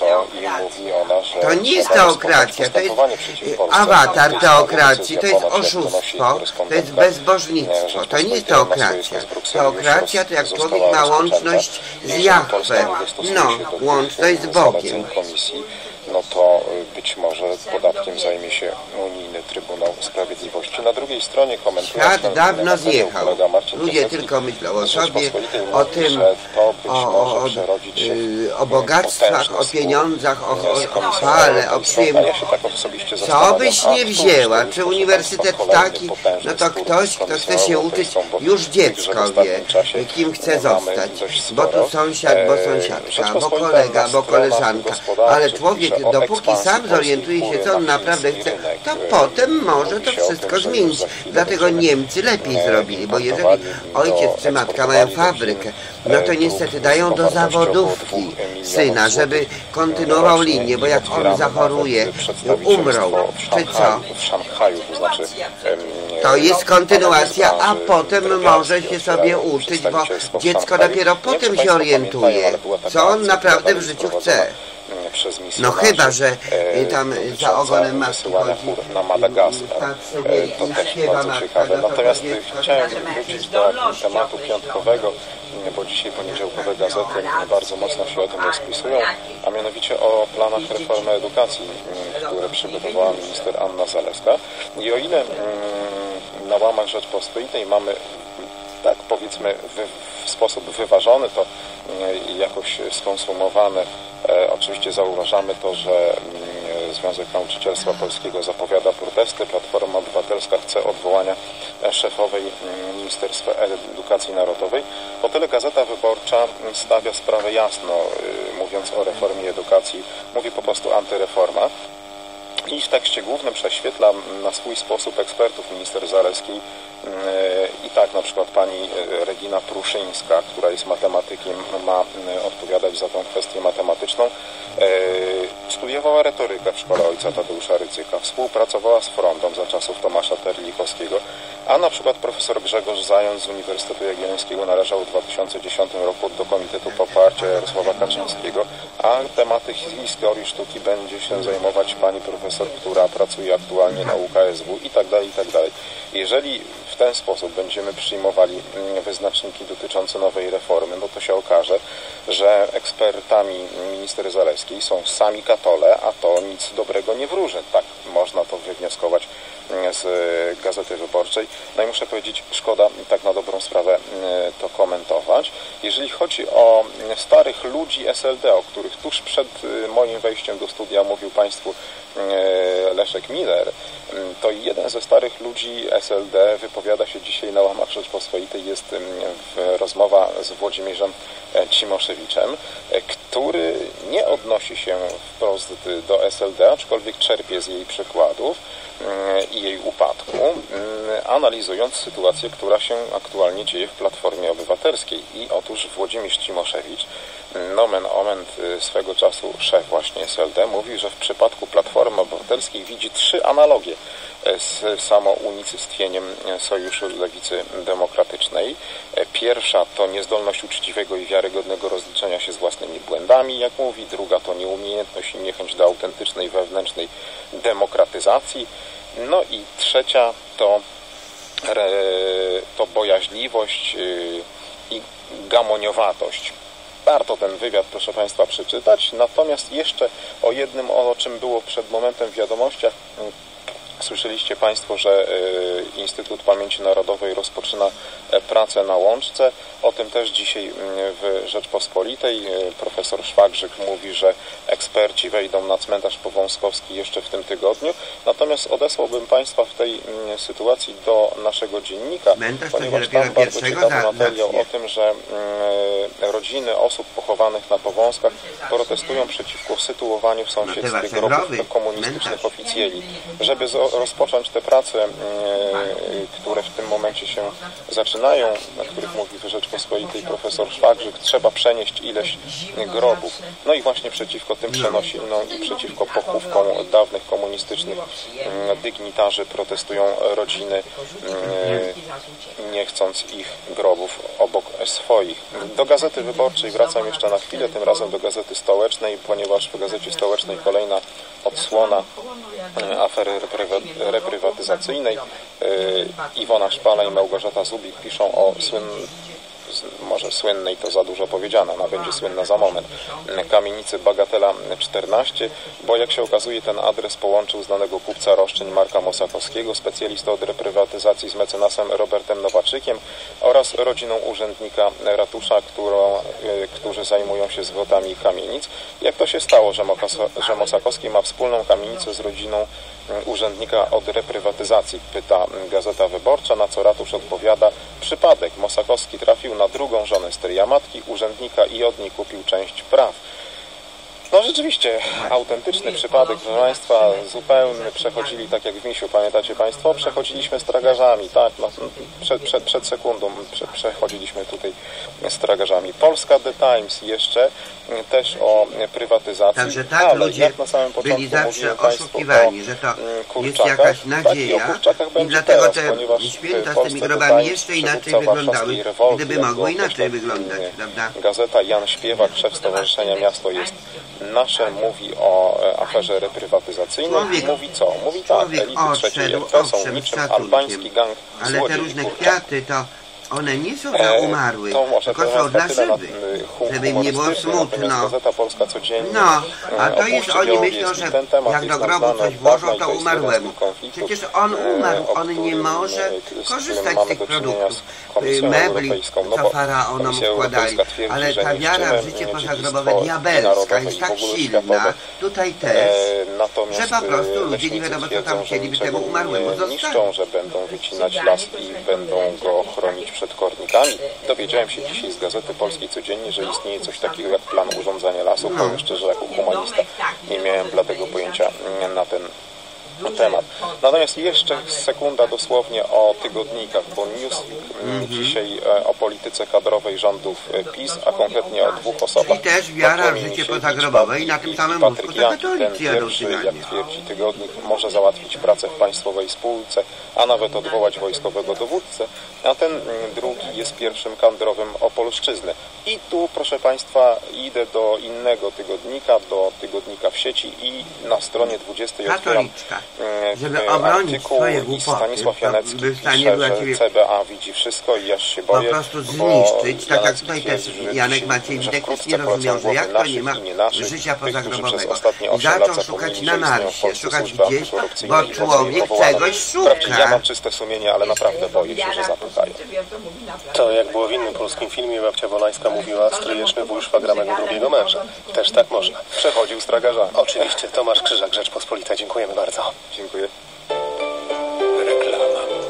To nie jest teokracja, to jest awatar teokracji, to jest oszustwo, to jest bezbożnictwo, to nie jest teokracja. Teokracja to jak człowiek ma łączność z Jahwe, no, łączność z Bogiem. No to być może podatkiem zajmie się Unijny Trybunał Sprawiedliwości. Na drugiej stronie komentując... Świat dawno zjechał. Ludzie tylko myślą o sobie, o tym, o bogactwach, o pieniądzach, o chwale, o przyjemności. Co byś nie wzięła? Czy uniwersytet taki? No to ktoś, kto chce się uczyć, już dziecko wie, kim chce zostać. Bo tu sąsiad, bo sąsiadka, bo kolega, bo koleżanka. Ale człowiek, dopóki sam zorientuje się, co on naprawdę chce, to potem może to wszystko zmienić. Dlatego Niemcy lepiej zrobili, bo jeżeli ojciec czy matka mają fabrykę, no to niestety dają do zawodówki syna, żeby kontynuował linię, bo jak on zachoruje, umrą, czy co? W Szanghaju, to znaczy... To jest kontynuacja, a potem może się sobie uczyć, bo dziecko dopiero potem się orientuje, co on naprawdę w życiu chce. No chyba, że tam za ogonem matki chodzi na Madagaskar. To też bardzo ciekawe. Natomiast chciałem wrócić do tematu piątkowego, bo dzisiaj poniedziałkowe gazety bardzo mocno się o tym rozpisują, a mianowicie o planach reformy edukacji, które przygotowała minister Anna Zalewska. I o ile na łamach Rzeczpospolitej mamy, tak powiedzmy, w sposób wyważony, to jakoś skonsumowane. Oczywiście zauważamy to, że Związek Nauczycielstwa Polskiego zapowiada protesty. Platforma Obywatelska chce odwołania szefowej Ministerstwa Edukacji Narodowej. O tyle Gazeta Wyborcza stawia sprawę jasno, mówiąc o reformie edukacji, mówi po prostu antyreforma. I w tekście głównym prześwietla na swój sposób ekspertów minister Zalewskiej. I tak na przykład pani Regina Pruszyńska, która jest matematykiem, ma odpowiadać za tą kwestię matematyczną. Studiowała retorykę w szkole ojca Tadeusza Rydzyka, współpracowała z Frondą za czasów Tomasza Terlikowskiego, a na przykład profesor Grzegorz Zając z Uniwersytetu Jagiellońskiego należał w 2010 roku do Komitetu Poparcia Jarosława Kaczyńskiego, a tematy historii sztuki będzie się zajmować pani profesor, która pracuje aktualnie na UKSW i tak dalej, i tak dalej. Jeżeli w ten sposób będziemy przyjmowali wyznaczniki dotyczące nowej reformy, no to się okaże, że ekspertami minister Zalewskiej są sami katole, a to nic dobrego nie wróży. Tak No i muszę powiedzieć, szkoda tak na dobrą sprawę to komentować. Jeżeli chodzi o starych ludzi SLD, o których tuż przed moim wejściem do studia mówił Państwu Leszek Miller, to jeden ze starych ludzi SLD wypowiada się dzisiaj na łamach Rzeczpospolitej. Jest rozmowa z Włodzimierzem Cimoszewiczem, który nie odnosi się wprost do SLD, aczkolwiek czerpie z jej przykładów i jej upadku, analizując sytuację, która się aktualnie dzieje w Platformie Obywatelskiej. I otóż Włodzimierz Cimoszewicz, nomen omen swego czasu szef właśnie SLD, mówi, że w przypadku Platformy Obywatelskiej widzi 3 analogie z samounicystwieniem Sojuszu Lewicy Demokratycznej. Pierwsza to niezdolność uczciwego i wiarygodnego rozliczenia się z własnymi błędami, jak mówi. Druga to nieumiejętność i niechęć do autentycznej wewnętrznej demokratyzacji. No i trzecia to bojaźliwość i gamoniowatość. Warto ten wywiad, proszę Państwa, przeczytać. Natomiast jeszcze o jednym, o czym było przed momentem w wiadomościach. Słyszeliście Państwo, że Instytut Pamięci Narodowej rozpoczyna pracę na Łączce. O tym też dzisiaj w Rzeczpospolitej. Profesor Szwagrzyk mówi, że eksperci wejdą na cmentarz powązkowski jeszcze w tym tygodniu. Natomiast odesłałbym Państwa w tej sytuacji do naszego dziennika, ponieważ tam bardzo ciekawy materiał o tym, że rodziny osób pochowanych na Powązkach protestują przeciwko sytuowaniu w sąsiedztwie grobów komunistycznych oficjeli. Żeby rozpocząć te prace, które w tym momencie się zaczynają, na których mówi w Rzeczpospolitej profesor Szwagrzyk, trzeba przenieść ileś grobów. No i właśnie przeciwko tym przenosilinom i przeciwko pochówkom dawnych komunistycznych dygnitarzy protestują rodziny, nie chcąc ich grobów obok swoich. Do Gazety Wyborczej wracam jeszcze na chwilę, tym razem do Gazety Stołecznej, ponieważ w Gazecie Stołecznej kolejna odsłona afery reprywatyzacyjnej. Iwona Szpala i Małgorzata Zubik piszą o może słynnej to za dużo powiedziane, ona będzie słynna za moment, kamienicy Bagatela 14, bo jak się okazuje ten adres połączył znanego kupca roszczeń Marka Mosakowskiego, specjalistę od reprywatyzacji z mecenasem Robertem Nowaczykiem oraz rodziną urzędnika ratusza, którzy zajmują się zwrotami kamienic. Jak to się stało, że Mosakowski ma wspólną kamienicę z rodziną urzędnika od reprywatyzacji? Pyta Gazeta Wyborcza, na co ratusz odpowiada: przypadek, Mosakowski trafił na drugą żonę stryja matki urzędnika i od niej kupił część praw. No rzeczywiście, autentyczny przypadek, proszę Państwa, zupełny. Przechodzili, tak jak w Misiu, pamiętacie Państwo? Przechodziliśmy z tragarzami, tak, no, przed sekundą przechodziliśmy tutaj z tragarzami. Polska The Times jeszcze też o prywatyzacji. Także tak, ale ludzie jak na samym początku byli zawsze oszukiwani, że to jest jakaś nadzieja, i dlatego te święta z tymi grobami jeszcze inaczej wyglądały, gdyby mogły inaczej wyglądać, prawda? Gazeta Jan Śpiewak, szef Stowarzyszenia Miasto jest Nasze, mówi o aferze reprywatyzacyjnej. Mówi co? Mówi tak, elity trzeciej RP są niczym albański gang złodziei. Ale te różne kwiaty to one nie są dla umarłych, tylko są dla żywych, żeby im nie było smutno. Gazeta Polska codziennie. No, a to jest, oni myślą, że jak do grobu coś włożą, to umarłemu. Przecież on umarł, on nie może korzystać z tych produktów, mebli, co faraonom wkładali. Ale ta wiara w życie pozagrobowe diabelska jest tak silna, tutaj też, że po prostu ludzie nie wiadomo, co tam chcieliby temu umarłemu zostawić. Niszczą, że będą wycinać las i będą go chronić przed kornikami. Dowiedziałem się dzisiaj z Gazety Polskiej codziennie, że istnieje coś takiego jak plan urządzania lasów. Powiem szczerze, jako humanista nie miałem bladego pojęcia na ten temat. Natomiast jeszcze sekunda dosłownie o tygodnikach, bo Newsweek dzisiaj o polityce kadrowej rządów PiS, a konkretnie o dwóch osobach. I też wiara w życie pozagrobowe i na tym samym wózku to katolicy jadą się na nie. Jak twierdzi tygodnik, może załatwić pracę w państwowej spółce, a nawet odwołać wojskowego dowódcę, a ten drugi jest pierwszym kadrowym Opolszczyzny. I tu, proszę Państwa, idę do innego tygodnika, do tygodnika w sieci i na stronie 20 otwieram żeby obronić swoje głupoty, Stanisław Janecki by w stanie pisze, była że ciebie CBA widzi wszystko i aż się boję, po prostu zniszczyć, tak jak Janecki tutaj też twierdzi, że Janek Maciejczak też wkrótce nie rozumiał, że jak to nie ma naszych i nie naszych, życia tych, którzy pozagrobowego. przez ostatnie I 8 lat zaczął szukać zapomnieli, na że istnieją w marsie, Polsce szukać służby gdzieś, antykorupcyjne bo i mocniej człowiek powołane. czegoś Wprawdzie ja szuka. mam czyste sumienie, ale naprawdę boję się, że zapytają. To jak było w innym polskim filmie, babcia Wolańska mówiła, stryjeczny wuj szwagra mego drugiego męża. Też tak można. Przechodził stragarza. Oczywiście, Tomasz Krzyżak, Rzeczpospolita, dziękujemy bardzo. Dziękuję. Reklama.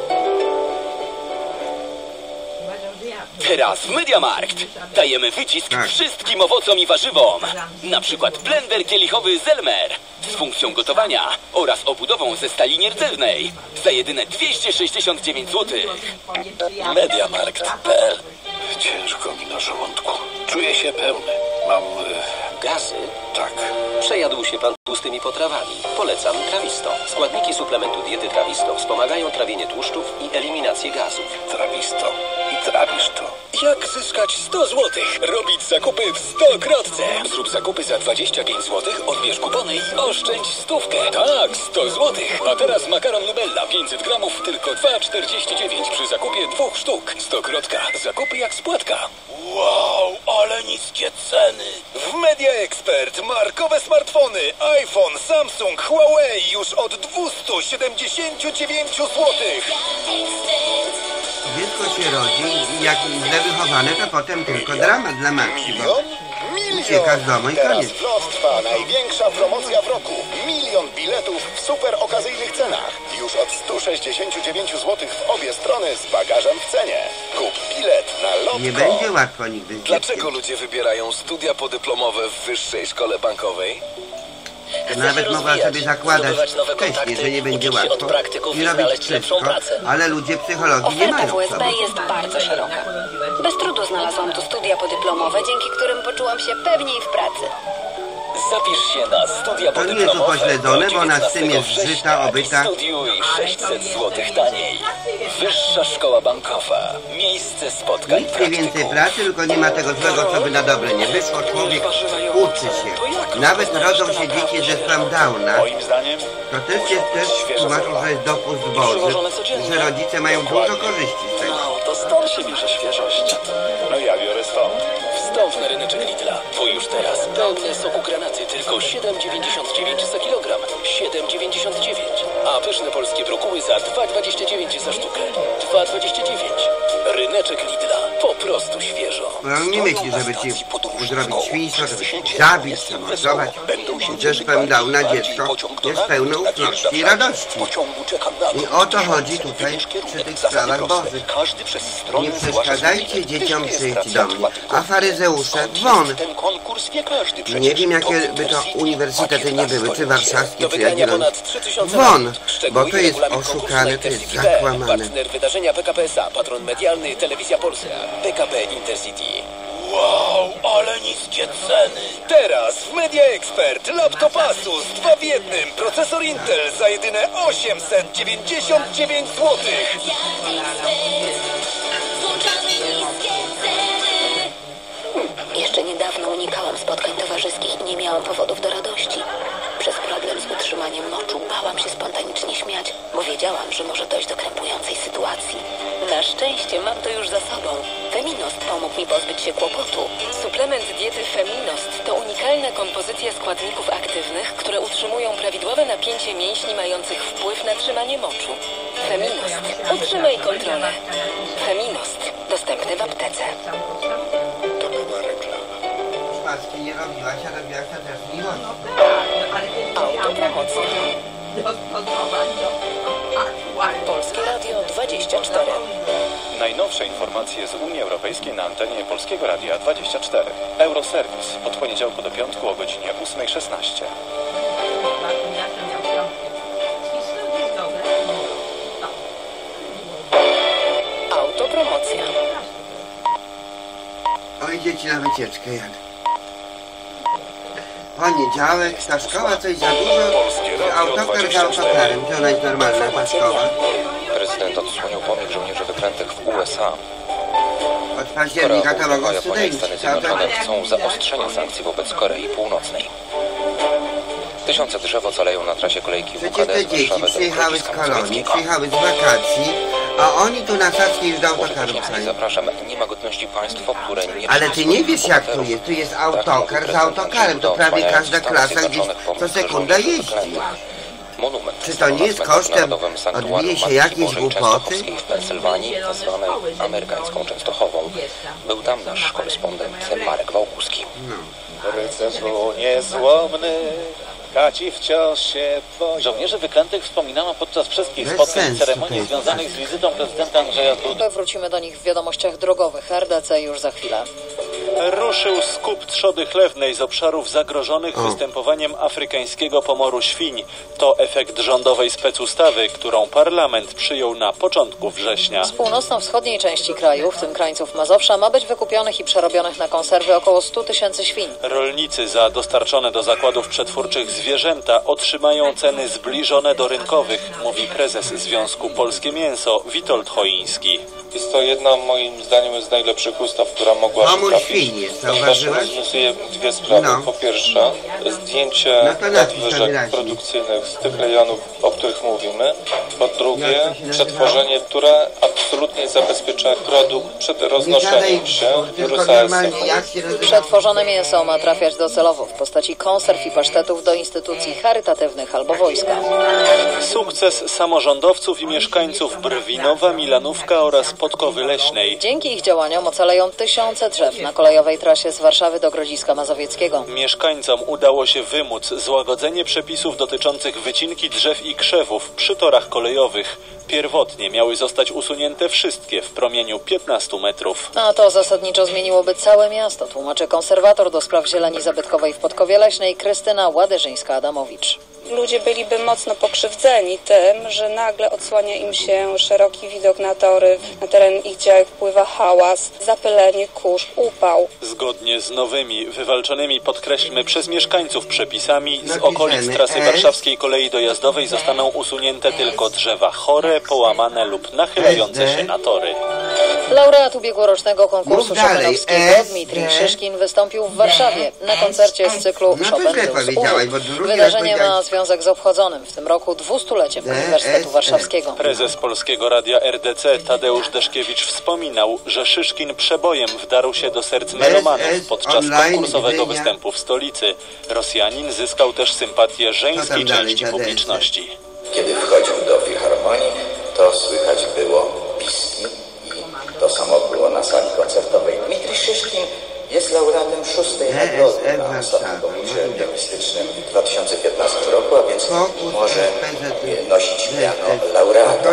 Teraz w Mediamarkt dajemy wycisk wszystkim owocom i warzywom. Na przykład blender kielichowy Zelmer z funkcją gotowania oraz obudową ze stali nierdzewnej za jedyne 269 zł. Mediamarkt.pl. Ciężko mi na żołądku. Czuję się pełny. Mam... Gazy? Tak. Przejadł się pan tłustymi potrawami. Polecam Trawisto. Składniki suplementu diety Trawisto wspomagają trawienie tłuszczów i eliminację gazów. Trawisto. I trawisz to. Jak zyskać 100 zł? Robić zakupy w 100-krotce. Zrób zakupy za 25 zł, odbierz kupony i oszczędź 100. Tak, 100 zł. A teraz makaron Nubella 500 gramów tylko 2,49 przy zakupie 2 sztuk. 100-krotka. Zakupy jak spłatka. Wow, ale niskie ceny. W Media Expert markowe smartfony iPhone, Samsung, Huawei już od 279 zł. Dziecko się rodzi i jak źle wychowane, to potem tylko dramat dla matki, bo ucieka z domu i koniec. W LOT trwa największa promocja w roku. 1 000 000 biletów w super okazyjnych cenach. Już od 169 zł w obie strony z bagażem w cenie. Kup bilet na LOT. Nie będzie łatwo nigdy. Dlaczego ludzie wybierają studia podyplomowe w wyższej szkole bankowej? Nawet mogła sobie zakładać wcześniej, że nie będzie łatwo i robić wszystko, ale ludzie psychologii nie mają. Oferta WSB jest bardzo szeroka. Bez trudu znalazłam tu studia podyplomowe, dzięki którym poczułam się pewniej w pracy. Zapisz się na studia to nie jest tu pośledzone, bo na z tym jest żyta, obyta. Studiuj 600 zł taniej. Wyższa szkoła bankowa. Miejsce spotkań Nic nie więcej pracy, tylko nie ma tego złego, co by na dobre nie wyszło. Człowiek uczy się. Nawet rodzą się dzieci ze zespołem Downa. To też tłumaczą, że jest dopust Boży, że rodzice mają dużo korzyści z tego. To stąd się bierze świeżość. No ja biorę stąd. Wstąp na ryneczek Lidla, bo już teraz pełne soku granaty tylko 7,99 za kilogram. 7,99. A pyszne polskie brokuły za 2,29 za sztukę. 2,29. Ryneczek Lidla. Po prostu świeżo. No on nie myśli, żeby ci zrobić świństwo, żeby zabić, zamordować. Zespołem Downa dziecko jest pełne ufności i radości. I o to chodzi tutaj przy tych sprawach bożych. Nie przeszkadzajcie dzieciom przyjść do mnie. A faryzeusze won. Nie wiem, jakie by to uniwersytety nie były, czy warszawskie, czy jagiellońskie. Won, bo to jest oszukane, to jest zakłamane. Partner wydarzenia PKP SA, patron medialny, Telewizja Polska, PKP Intercity. Wow, ale niskie ceny. Teraz w Media Expert laptop Asus 2 w 1, procesor Intel za jedyne 899 zł. Jeszcze niedawno unikałam spotkań towarzyskich i nie miałam powodów do radości. Przez problem z utrzymaniem moczu bałam się spontanicznie śmiać, bo wiedziałam, że może dojść do krępującej sytuacji. Na szczęście mam to już za sobą. Feminost pomógł mi pozbyć się kłopotu. Suplement diety Feminost to unikalna kompozycja składników aktywnych, które utrzymują prawidłowe napięcie mięśni mających wpływ na trzymanie moczu. Feminost. Utrzymaj kontrolę. Feminost. Dostępny w aptece. To była reklama. Paski nie robiłaś, a robiłaś to też miłość. Autopromocja. Polskie Radio 24. Najnowsze informacje z Unii Europejskiej na antenie Polskiego Radia 24. Euroserwis od poniedziałku do piątku o godzinie 8:16. Autopromocja. Oj, dzieci na wycieczkę jadę. Poniedziałek, ta szkoła coś za dużo, autokar za autokarem, to ona jest normalna, ta szkoła. Prezydent odsłonił pomnik żołnierzy wyklętych w USA. Od października to mogą Japonia i studenci. Stany Zjednoczone chcą zaostrzenia sankcji wobec Korei Północnej. Tysiące drzew ocaleją na trasie kolejki Przecież WKD te z dzieci Warszawy do przyjechały z Grodziska kolonii, Mazowieckiego. przyjechały z wakacji, a oni tu na Saskie już do autokaru Śląskiej pchają. zapraszam. Nie ma godności państwo, które nie... Ale ty nie wiesz jak tu jest. Tu jest autokar za autokarem. To prawie każda klasa gdzieś co sekunda jeździ. Monument Czy to nie jest kosztem? Odbije się jakieś głupoty? w Pensylwanii, zwanej amerykańską Częstochową. Był tam nasz korespondent Marek Wałkuski. Rycerzu niezłomny, Kaci wciąż się boi. Żołnierzy wyklętych wspominano podczas wszystkich Bez spotkań sensu ceremonii to jest. związanych z wizytą prezydenta Andrzeja Dudy. Wrócimy do nich w wiadomościach drogowych. RDC już za chwilę. Ruszył skup trzody chlewnej z obszarów zagrożonych występowaniem afrykańskiego pomoru świń. To efekt rządowej specustawy, którą parlament przyjął na początku września. Z północno-wschodniej części kraju, w tym krańców Mazowsza, ma być wykupionych i przerobionych na konserwy około 100 000 świń. Rolnicy za dostarczone do zakładów przetwórczych zwierzęta otrzymają ceny zbliżone do rynkowych, mówi prezes Związku Polskie Mięso Witold Choiński. Jest to jedna, moim zdaniem, z najlepszych ustaw, która mogła się Pomór trafić. świń jest, zauważyłeś? Rozwiązuje dwie sprawy. No. Po pierwsze, zdjęcie No to napisz to nadwyżek wyraźnie. produkcyjnych z tych rejonów, o których mówimy. Po drugie, Jak to się nazywa? przetworzenie, które absolutnie zabezpiecza produkt przed roznoszeniem się tylko wirusa normalnie jak się nazywa? Przetworzone mięso ma trafiać docelowo w postaci konserw i pasztetów do instytucji charytatywnych albo wojska. Sukces samorządowców i mieszkańców Brwinowa, Milanówka oraz Podkowy Leśnej. Dzięki ich działaniom ocaleją tysiące drzew na kolejowej trasie z Warszawy do Grodziska Mazowieckiego. Mieszkańcom udało się wymóc złagodzenie przepisów dotyczących wycinki drzew i krzewów przy torach kolejowych. Pierwotnie miały zostać usunięte wszystkie w promieniu 15 metrów. A to zasadniczo zmieniłoby całe miasto, tłumaczy konserwator do spraw zieleni zabytkowej w Podkowie Leśnej Krystyna Ładerzyńska-Adamowicz. Ludzie byliby mocno pokrzywdzeni tym, że nagle odsłania im się szeroki widok na tory, na teren ich działek wpływa hałas, zapylenie, kurz, upał. Zgodnie z nowymi, wywalczonymi, podkreślmy, przez mieszkańców przepisami, z okolic trasy warszawskiej kolei dojazdowej zostaną usunięte tylko drzewa chore, połamane lub nachylające się na tory. Laureat ubiegłorocznego konkursu Mów dalej. Chopinowskiego Dmitrij Szyszkin wystąpił w Warszawie na koncercie z cyklu No to Chopin źle był z powiedziałaś, Uru. bo drugi raz Wydarzenie ma powiedziałaś. związek z obchodzonym w tym roku 200-leciem Uniwersytetu Warszawskiego. Prezes Polskiego Radia RDC Tadeusz Deszkiewicz wspominał, że Szyszkin przebojem wdarł się do serc melomanów podczas konkursowego występu w stolicy. Rosjanin zyskał też sympatię żeńskiej części publiczności. Kiedy wchodził do filharmonii, to słychać było piski i to samo było na sali koncertowej. Dmitrij Szyszkin jest laureatem 6. nagrody na ostatnim konkursie pianistycznym w 2015 roku, a więc może nosić miano laureata.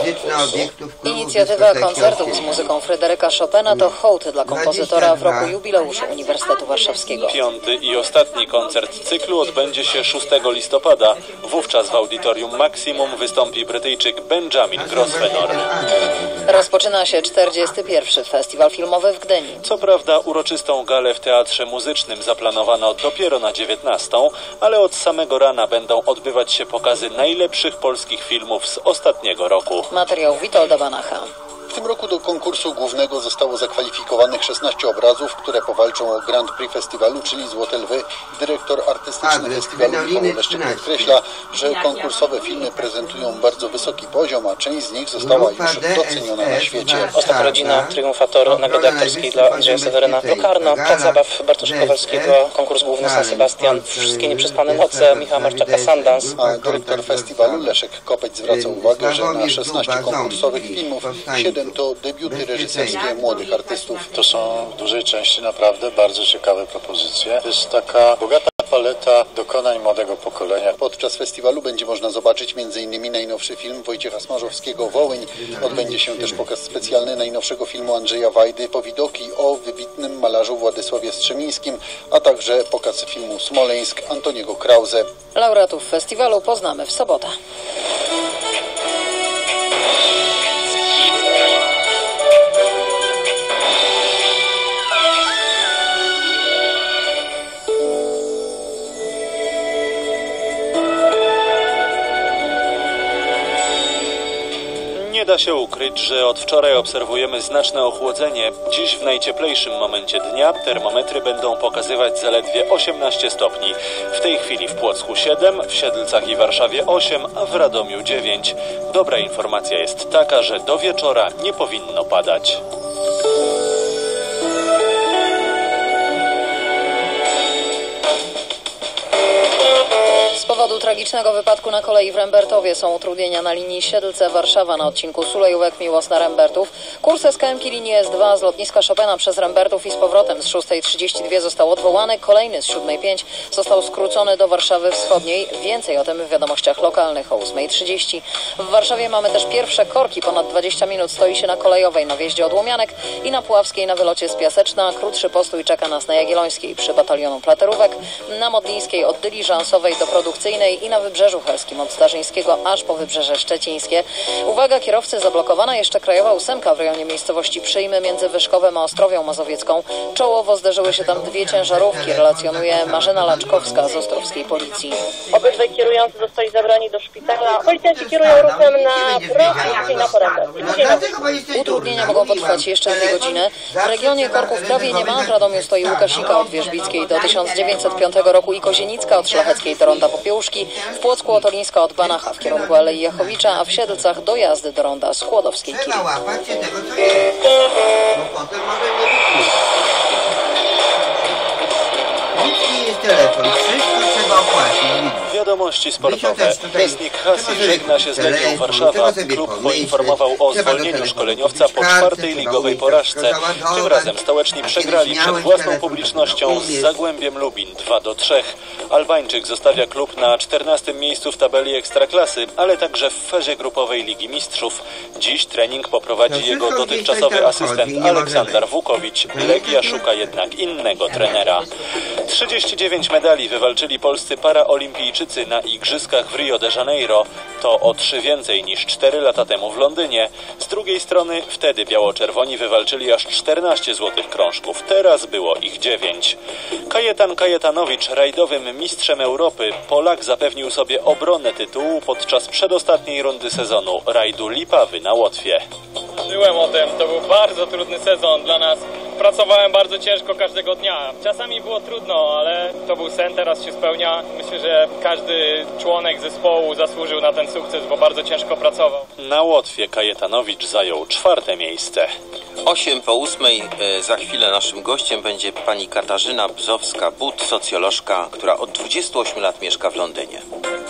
Inicjatywa koncertów z muzyką Fryderyka Chopina to hołd dla kompozytora w roku jubileuszu Uniwersytetu Warszawskiego. Piąty i ostatni koncert cyklu odbędzie się 6 listopada. Wówczas w audytorium Maximum wystąpi Brytyjczyk Benjamin Grosvenor. Rozpoczyna się 41. Festiwal Filmowy w Gdyni. Co prawda uroczystą galę w Teatrze Muzycznym zaplanowano dopiero na 19, ale od samego rana będą odbywać się pokazy najlepszych polskich filmów z ostatniego roku. Materiał Witolda Banacha. W tym roku do konkursu głównego zostało zakwalifikowanych 16 obrazów, które powalczą o Grand Prix Festiwalu, czyli Złote Lwy. Dyrektor artystyczny festiwalu Michał Leszczyk podkreśla, że konkursowe filmy prezentują bardzo wysoki poziom, a część z nich została już doceniona na świecie. Ostatnia rodzina, triumfator nagrody aktorskiej dla Andrzeja Seweryna, Locarno, Plac Zabaw Bartosza Kowalskiego, konkurs główny San Sebastian, Wszystkie nieprzespane noce Michała Marczaka Sundance. A dyrektor festiwalu Leszek Kopeć zwraca uwagę, że na 16 konkursowych filmów 7 to debiuty reżyserskie młodych artystów. To są w dużej części naprawdę bardzo ciekawe propozycje. To jest taka bogata paleta dokonań młodego pokolenia. Podczas festiwalu będzie można zobaczyć m.in. najnowszy film Wojciecha Smarzowskiego Wołyń. Odbędzie się też pokaz specjalny najnowszego filmu Andrzeja Wajdy Powidoki o wybitnym malarzu Władysławie Strzemińskim, a także pokaz filmu Smoleńsk Antoniego Krause. Laureatów festiwalu poznamy w sobotę. Nie da się ukryć, że od wczoraj obserwujemy znaczne ochłodzenie. Dziś w najcieplejszym momencie dnia termometry będą pokazywać zaledwie 18 stopni. W tej chwili w Płocku 7, w Siedlcach i Warszawie 8, a w Radomiu 9. Dobra informacja jest taka, że do wieczora nie powinno padać. Z powodu tragicznego wypadku na kolei w Rembertowie są utrudnienia na linii Siedlce-Warszawa na odcinku Sulejówek-Miłosna-Rembertów. Kurs SKM linii S2 z lotniska Chopina przez Rembertów i z powrotem z 6:32 został odwołany. Kolejny z 7:05 został skrócony do Warszawy Wschodniej. Więcej o tym w wiadomościach lokalnych o 8:30. W Warszawie mamy też pierwsze korki. Ponad 20 minut stoi się na kolejowej na wjeździe od Łomianek i na Puławskiej na wylocie z Piaseczna. Krótszy postój czeka nas na Jagiellońskiej przy batalionu Platerówek, na Modlińskiej od dyliżansowej do produkcyjnej i na Wybrzeżu Helskim od Starzyńskiego aż po Wybrzeże Szczecińskie. Uwaga, kierowcy, zablokowana jeszcze Krajowa 8 w rejonie miejscowości Przyjmy między Wyszkowem a Ostrowią Mazowiecką. Czołowo zderzyły się tam dwie ciężarówki, relacjonuje Marzena Laczkowska z ostrowskiej policji. Obydwaj kierujący zostali zabrani do szpitala. Policjanci kierują ruchem na prosto i na porębę. Utrudnienia mogą potrwać jeszcze 2 godziny. W regionie korków prawie nie ma. W Radomiu stoi Łukasika od Wierzbickiej do 1905 roku i Kozienicka od Szlacheckiej do ronda Popiełuszki, w Płocku Otolińska od Banacha w kierunku Alei Jachowicza, a w Siedlcach dojazdy do ronda Skłodowskiej-Kili. Telefon, wszystko trzeba opłacić. Wiadomości sportowe. Uczestnik Hasi żegna się z Legią Warszawa. Klub poinformował o zwolnieniu szkoleniowca po 4. ligowej porażce. Tym razem stołeczni przegrali przed własną publicznością z Zagłębiem Lubin 2-3. Albańczyk zostawia klub na 14. miejscu w tabeli Ekstraklasy, ale także w fazie grupowej Ligi Mistrzów. Dziś trening poprowadzi jego dotychczasowy asystent Aleksander Wukowicz. Legia szuka jednak innego trenera. 39 medali wywalczyli polscy paraolimpijczycy na igrzyskach w Rio de Janeiro. To o 3 więcej niż 4 lata temu w Londynie. Z drugiej strony wtedy biało-czerwoni wywalczyli aż 14 złotych krążków. Teraz było ich 9. Kajetan Kajetanowicz, rajdowym mistrzem Europy. Polak zapewnił sobie obronę tytułu podczas przedostatniej rundy sezonu rajdu Lipawy na Łotwie. Marzyłem o tym, to był bardzo trudny sezon dla nas. Pracowałem bardzo ciężko każdego dnia. Czasami było trudno, ale to był sen, teraz się spełnia. Myślę, że każdy członek zespołu zasłużył na ten sukces, bo bardzo ciężko pracował. Na Łotwie Kajetanowicz zajął 4. miejsce. 8:08. Za chwilę naszym gościem będzie pani Katarzyna Bzowska-But, socjolożka, która od 28 lat mieszka w Londynie.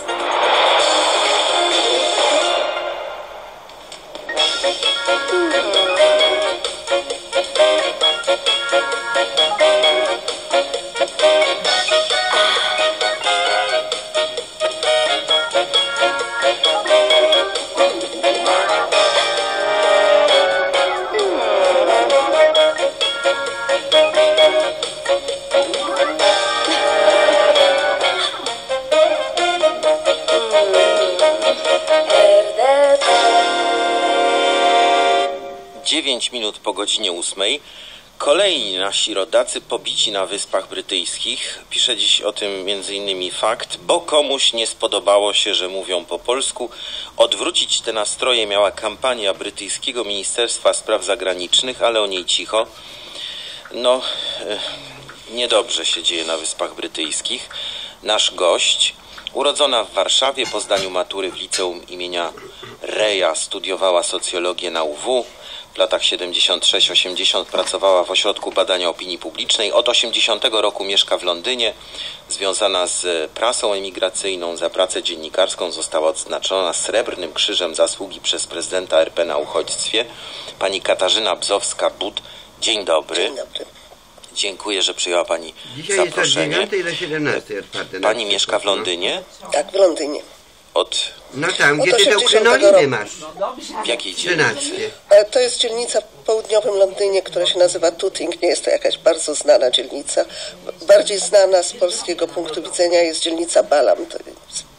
Minut po godzinie 8. Kolejni nasi rodacy pobici na Wyspach Brytyjskich. Pisze dziś o tym m.in. Fakt, bo komuś nie spodobało się, że mówią po polsku. Odwrócić te nastroje miała kampania brytyjskiego Ministerstwa Spraw Zagranicznych, ale o niej cicho. No, niedobrze się dzieje na Wyspach Brytyjskich. Nasz gość, urodzona w Warszawie, po zdaniu matury w liceum imienia Reja studiowała socjologię na UW. W latach 76-80 pracowała w Ośrodku Badania Opinii Publicznej. Od 80 roku mieszka w Londynie. Związana z prasą emigracyjną, za pracę dziennikarską została odznaczona Srebrnym Krzyżem Zasługi przez prezydenta RP na uchodźstwie. Pani Katarzyna Bzowska-But. Dzień dobry. Dzień dobry. Dziękuję, że przyjęła pani Dzisiaj zaproszenie. Jest od 9 do 17 otwarte. Pani mieszka w Londynie? Tak, w Londynie. No tam, gdzie ty te krynoliny masz. W jakiej dzielnicy? To jest dzielnica w południowym Londynie, która się nazywa Tooting. Nie jest to jakaś bardzo znana dzielnica. Bardziej znana z polskiego punktu widzenia jest dzielnica Balham. To jest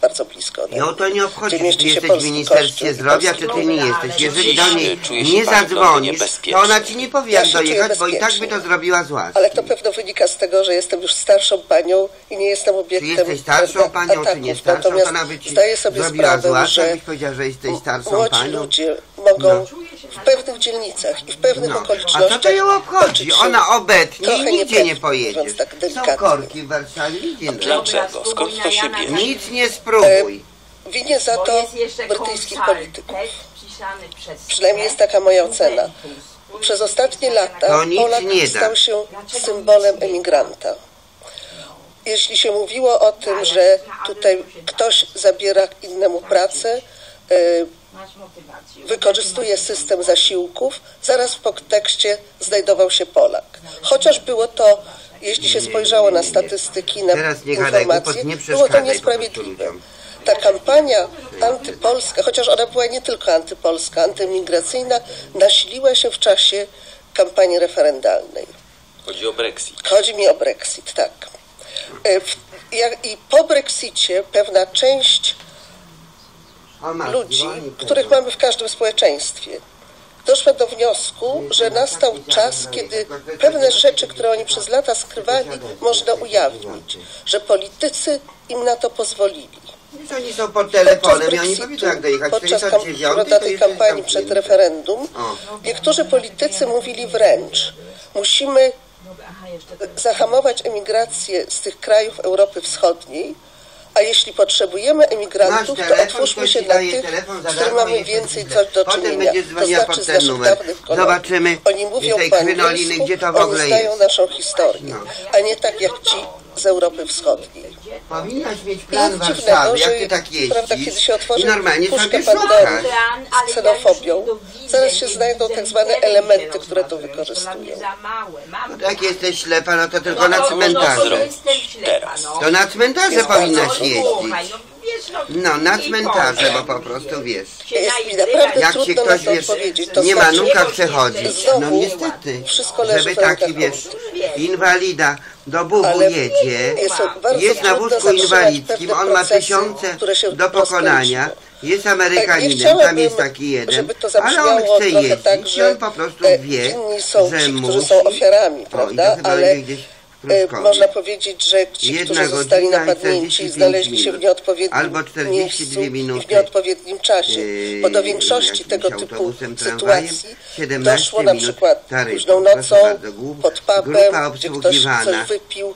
bardzo blisko. No to nie obchodzi, czy ty jesteś w Ministerstwie Zdrowia, czy ty nie jesteś. Jeżeli do niej nie zadzwonisz, to ona ci nie powie, jak dojechać, bo i tak by to zrobiła z łaski. Ale to pewno wynika z tego, że jestem już starszą panią i nie jestem obiektem ataków. Czy jesteś starszą panią, czy nie starszą, to ona by ci zrobiła z łaski, byś powiedziała, że jesteś starszą młodzi panią. ludzie mogą w pewnych dzielnicach i w pewnych okolicznościach... A co to ją obchodzi? Ona obetnie i nigdzie nie pojedzie. Są korki w Warszawie, nigdzie nie. Dlaczego? Skąd to się bierze? Nic nie spróbuj. Winię za to brytyjskich polityków. Przynajmniej jest taka moja ocena. Przez ostatnie lata Polak stał się symbolem emigranta. Jeśli się mówiło o tym, że tutaj ktoś zabiera innemu pracę, wykorzystuje system zasiłków, zaraz w podtekście znajdował się Polak. Chociaż było to, jeśli się spojrzało na statystyki, na informacje, było to niesprawiedliwe. Ta kampania antypolska, chociaż ona była nie tylko antypolska, antymigracyjna, nasiliła się w czasie kampanii referendalnej. Chodzi o Brexit. Chodzi mi o Brexit, tak. I po Brexicie pewna część ludzi, których mamy w każdym społeczeństwie, doszła do wniosku, że nastał czas, kiedy pewne rzeczy, które oni przez lata skrywali, można ujawnić, że politycy im na to pozwolili. Oni są pod telefonem i oni powiedzą, jak dojechać. Podczas tej kampanii przed referendum niektórzy politycy mówili wręcz, musimy zahamować emigrację z tych krajów Europy Wschodniej, a jeśli potrzebujemy emigrantów, to otwórzmy się dla tych, z którymi mamy więcej coś do czynienia. To znaczy z naszych dawnych kolonii. Oni mówią po angielsku, oni znają naszą historię, a nie tak jak ci z Europy Wschodniej. Powinnaś mieć plan Warszawy, jak ty tak jeździsz i normalnie sobie szukasz. Z ksenofobią, zaraz się znajdą tak zwane elementy, które to wykorzystują. No jak jesteś ślepa, no to tylko na cmentarze. To na cmentarze powinnaś jeździć. No, na cmentarze, bo po prostu wiesz. Jest mi naprawdę jak się ktoś, wiesz, nie ma nóg przechodzić. No niestety, żeby taki, wiesz, inwalida do Bubu jedzie, jest na wózku inwalidzkim, on ma tysiące do pokonania, jest Amerykaninem, tam jest taki jeden, ale on chce jeździć i on po prostu wie, że którzy są ofiarami, prawda, ale można powiedzieć, że ci, którzy zostali napadnięci, znaleźli się w nieodpowiednim miejscu i w nieodpowiednim czasie, bo do większości tego typu sytuacji doszło na przykład późną nocą, pod pubem, gdzie ktoś coś wypił.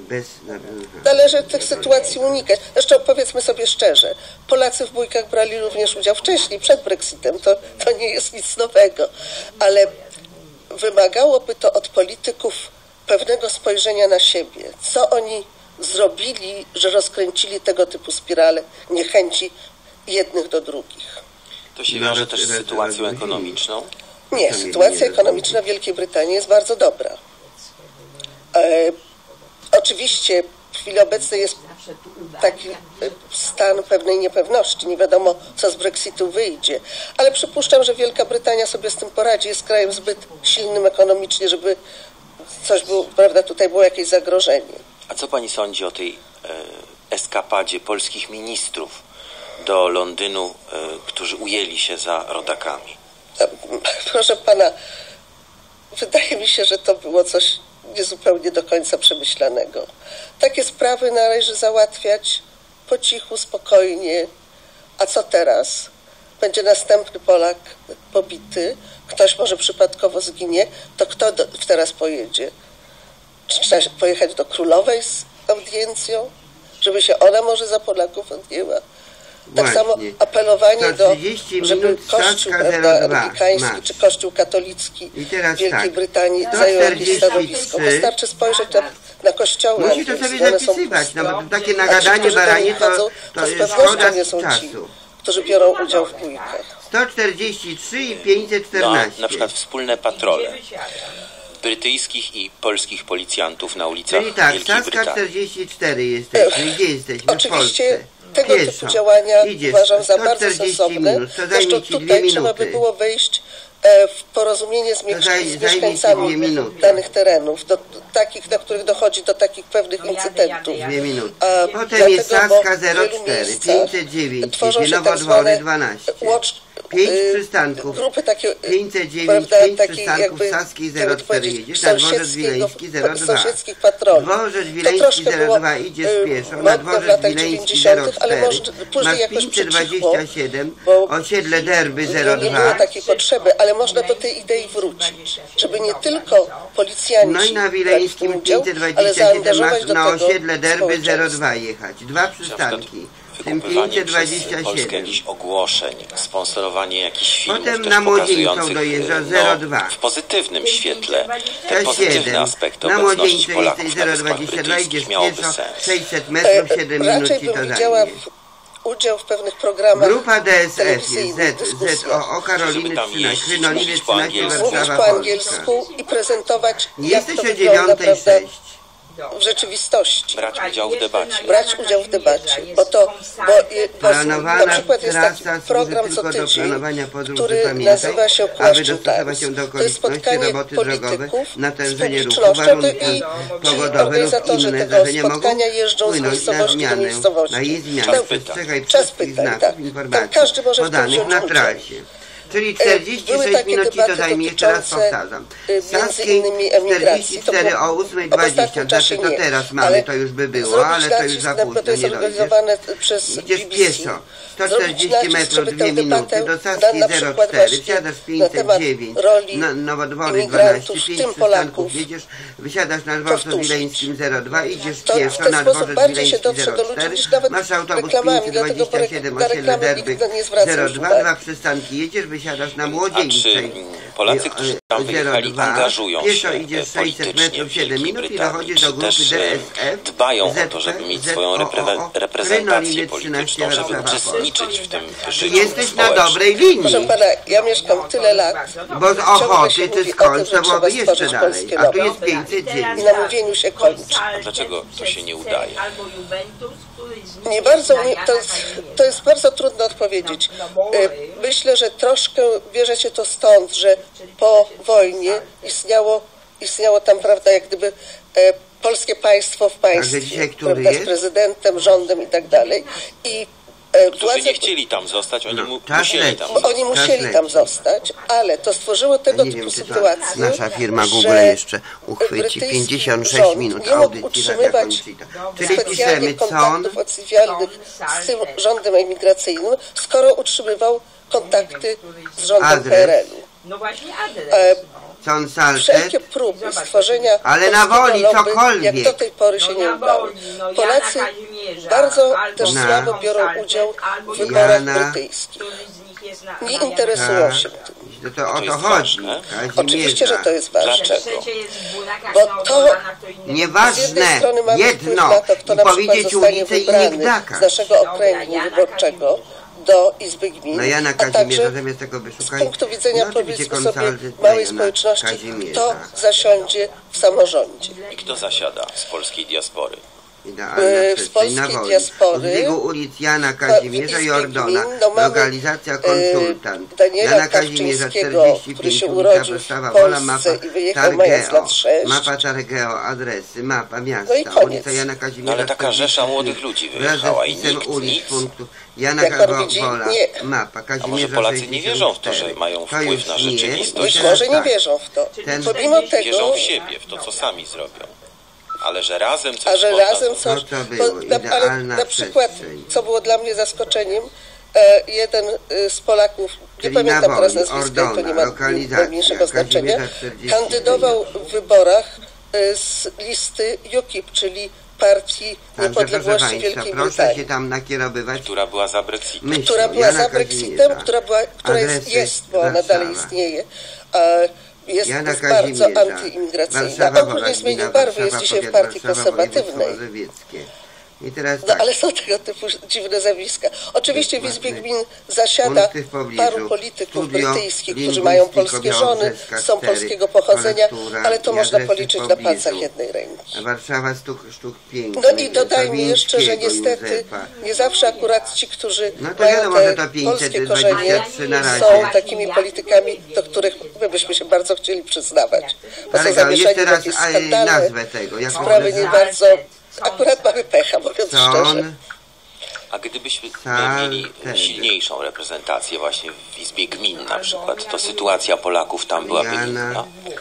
Należy tych sytuacji unikać. Zresztą powiedzmy sobie szczerze, Polacy w bójkach brali również udział wcześniej, przed Brexitem, to nie jest nic nowego, ale wymagałoby to od polityków pewnego spojrzenia na siebie. Co oni zrobili, że rozkręcili tego typu spirale niechęci jednych do drugich? To się wiąże też z sytuacją ekonomiczną? Nie, sytuacja ekonomiczna w Wielkiej Brytanii jest bardzo dobra. Oczywiście w chwili obecnej jest taki stan pewnej niepewności. Nie wiadomo, co z Brexitu wyjdzie. Ale przypuszczam, że Wielka Brytania sobie z tym poradzi. Jest krajem zbyt silnym ekonomicznie, żeby coś było, prawda, tutaj było jakieś zagrożenie. A co pani sądzi o tej eskapadzie polskich ministrów do Londynu, którzy ujęli się za rodakami? Proszę pana, wydaje mi się, że to było coś niezupełnie do końca przemyślanego. Takie sprawy należy załatwiać po cichu, spokojnie. A co teraz? Będzie następny Polak pobity, ktoś może przypadkowo zginie, to kto teraz pojedzie? Czy trzeba pojechać do królowej z audiencją, żeby się ona może za Polaków odjęła? Tak samo apelowanie żeby Kościół anglikański czy Kościół katolicki w Wielkiej Brytanii zajął jakieś stanowisko. Wystarczy spojrzeć na kościoły. Musi to sobie zapisywać, no bo takie nagadanie baranie to jest szkoda czasu. Którzy biorą udział w bójkach. 143 i 514. Na przykład wspólne patrole brytyjskich i polskich policjantów na ulicach Wielkiej Brytanii. 44 jesteśmy. Gdzie jesteśmy? Oczywiście tego typu działania uważam za bardzo sensowne. Zresztą tutaj trzeba by było wejść w porozumienie z mieszkańcami danych terenów, takich, na których dochodzi do takich pewnych incydentów. Potem jest Saska 04, 509, Nowodwory 12. 5 przystanków, 509, 5 przystanków Saskiej 04, jedziesz na Dworzec Wileński 02. Dworzec Wileński 02 idziesz pieszo, na Dworzec Wileński 04, masz 527, osiedle Derby 02. Nie było takiej potrzeby, ale można do tej idei wrócić, żeby nie tylko policjanci no i na Wileńskim 527 masz na osiedle Derby 02 jechać, 2 przystanki. Wykupywanie przez Polskę jakichś ogłoszeń, sponsorowanie jakichś filmów potem też na Młodzieńcą pokazujących dojeżdża 02. w pozytywnym świetle te pozytywne aspekty na obecności Młodzieńcu Polaków jesteś na Wyspach 022, idziesz Brytyjskich miałoby pieszo, sens. 600 metrów, 7 minut ci to zajmie. Udział w pewnych programach. Grupa DSF jest ZOO Karoliny 13, Krynoliny 13, Warszawa, po angielsku i prezentować, jesteś jak to o wygląda, 9:06. w rzeczywistości. Brać udział w debacie. Brać udział w debacie, bo na przykład jest taki program co tydzień, który nazywa się Płaszczu Times. To jest spotkanie polityków z publicznością i organizatorzy tego spotkania jeżdżą z miejscowości do miejscowości. Czas pytań, tak. Tam każdy może w tym wziąć udział. Czyli 46 minut ci to zajmie, jeszcze raz powtarzam. Saskiej 44 o 8:20, znaczy to teraz mamy, to już by było, ale to już za późno, nie dojdziesz. Idziesz pieszo, 140 metrów, 2 minuty, do Saskiej 04, wsiadasz 509, Nowodwory 12, 5 przystanków, jedziesz, wysiadasz na dworcu wileńskim 02, idziesz pieszo na dworzec wileński 04, masz autobus 527, osiedle Derby 02, 2 przystanki, jedziesz, wysiadasz na Młodzieńczej. Polacy, którzy tam wyjechali, angażują się politycznie w Wielkiej Brytanii, czy też dbają o to, żeby mieć swoją reprezentację polityczną, żeby uczestniczyć w tym życiu jesteś na dobrej linii. Proszę pana, ja mieszkam tyle lat. Bo z Ochoty ty skąd, to byłoby jeszcze dalej. A tu jest 509. I na mówieniu się kończy. A dlaczego to się nie udaje? Nie bardzo, to jest bardzo trudno odpowiedzieć. Myślę, że troszkę bierze się to stąd, że po wojnie istniało tam, prawda, jak gdyby polskie państwo w państwie, prawda, z prezydentem, rządem i tak dalej. Którzy nie chcieli tam zostać, oni musieli tam zostać, ale to stworzyło tego typu sytuację, nasza firma Google jeszcze uchwyci 56 minut audycji czyli piszemy kontaktów oficjalnych z tym rządem emigracyjnym, skoro utrzymywał kontakty z rządem PRL-u. No właśnie adres. Wszelkie próby stworzenia ale na woli cokolwiek, jak do tej pory się nie udało. Polacy bardzo też słabo biorą udział w wyborach brytyjskich. Nie interesują się tym. To o to chodzi. Oczywiście, że to jest ważne. Bo to nieważne, jedno, i powiedzieć ulicę i nie z naszego okręgu wyborczego do Izby Gmin, no ja na Kazimierza zamiast tego z punktu widzenia, powiedzmy sobie, małej społeczności, kto zasiądzie w samorządzie. I kto zasiada z polskiej diaspory? Z polskiej diaspory ulic Jana Kazimierza i Ordona, lokalizacja konsultant. Daniela Kawczyńskiego, który się urodził w Polsce i wyjechał mając lat 6. Mapa Targeo, adresy, mapa miasta, ulica Jana Kazimierza. Ale taka rzesza młodych ludzi wyjechała i nikt nic. Jana Wola, mapa Kazimierza. A może Polacy nie wierzą w to, że mają wpływ na rzeczywistość? Być może nie wierzą w to. Pomimo tego wierzą w siebie, w to, co sami zrobią. Ale że razem coś ale na przykład, co było dla mnie zaskoczeniem, jeden z Polaków, nie pamiętam teraz nazwiska, to nie ma najmniejszego znaczenia, kandydował w wyborach z listy UKIP, czyli Partii Niepodległości Wielkiej Proszę się tam nakierowywać. Która była za Brexitem. Która była za Brexitem, która jest, bo ona dalej istnieje. Jest bardzo antyimigracyjna. On później zmienił barwy, jest dzisiaj w partii konserwatywnej. I teraz no ale są tego typu dziwne zjawiska. Oczywiście w Izbie Gmin zasiada paru polityków brytyjskich, którzy mają polskie żony, są polskiego pochodzenia, ale to można policzyć na palcach jednej ręki. Warszawa sztuk pięknych. No i dodajmy jeszcze, że niestety nie zawsze akurat ci, którzy mają te polskie korzenie, są takimi politykami, do których my byśmy się bardzo chcieli przyznawać. Bo są zamieszani w jakieś skandale, sprawy nie bardzo... Akurat mamy pecha, mówiąc szczerze. A gdybyśmy mieli silniejszą reprezentację właśnie w Izbie Gmin na przykład, to sytuacja Polaków tam byłaby inna?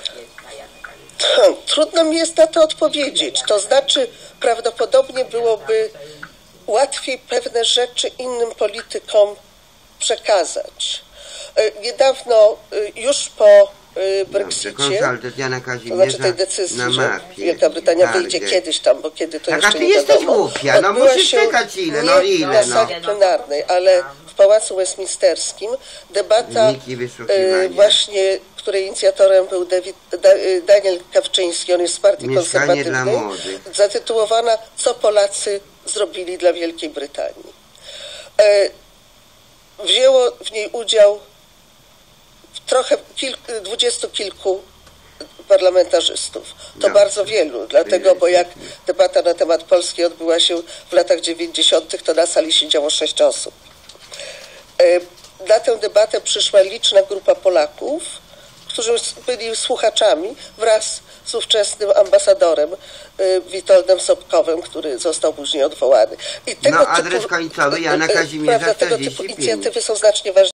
Trudno mi jest na to odpowiedzieć. To znaczy, prawdopodobnie byłoby łatwiej pewne rzeczy innym politykom przekazać. Niedawno, już po Brexicie, to znaczy tej decyzji, że Wielka Brytania wyjdzie kiedyś tam, bo kiedy to jeszcze nie wiadomo, głupia, no musisz czekać ile, no ile, na sali plenarnej, ale w Pałacu Westminsterskim debata właśnie, której inicjatorem był Daniel Kawczyński, on jest z partii konserwatywnej, zatytułowana "Co Polacy zrobili dla Wielkiej Brytanii". Wzięło w niej udział trochę 20 kilku parlamentarzystów. To bardzo wielu, dlatego, bo jak debata na temat Polski odbyła się w latach 90., to na sali siedziało 6 osób. Na tę debatę przyszła liczna grupa Polaków, którzy byli słuchaczami wraz z ówczesnym ambasadorem Witoldem Sobkowem, który został później odwołany. I tego adres końcowy Jana Kazimierza 45. Tego typu inicjatywy są znacznie ważniejsze.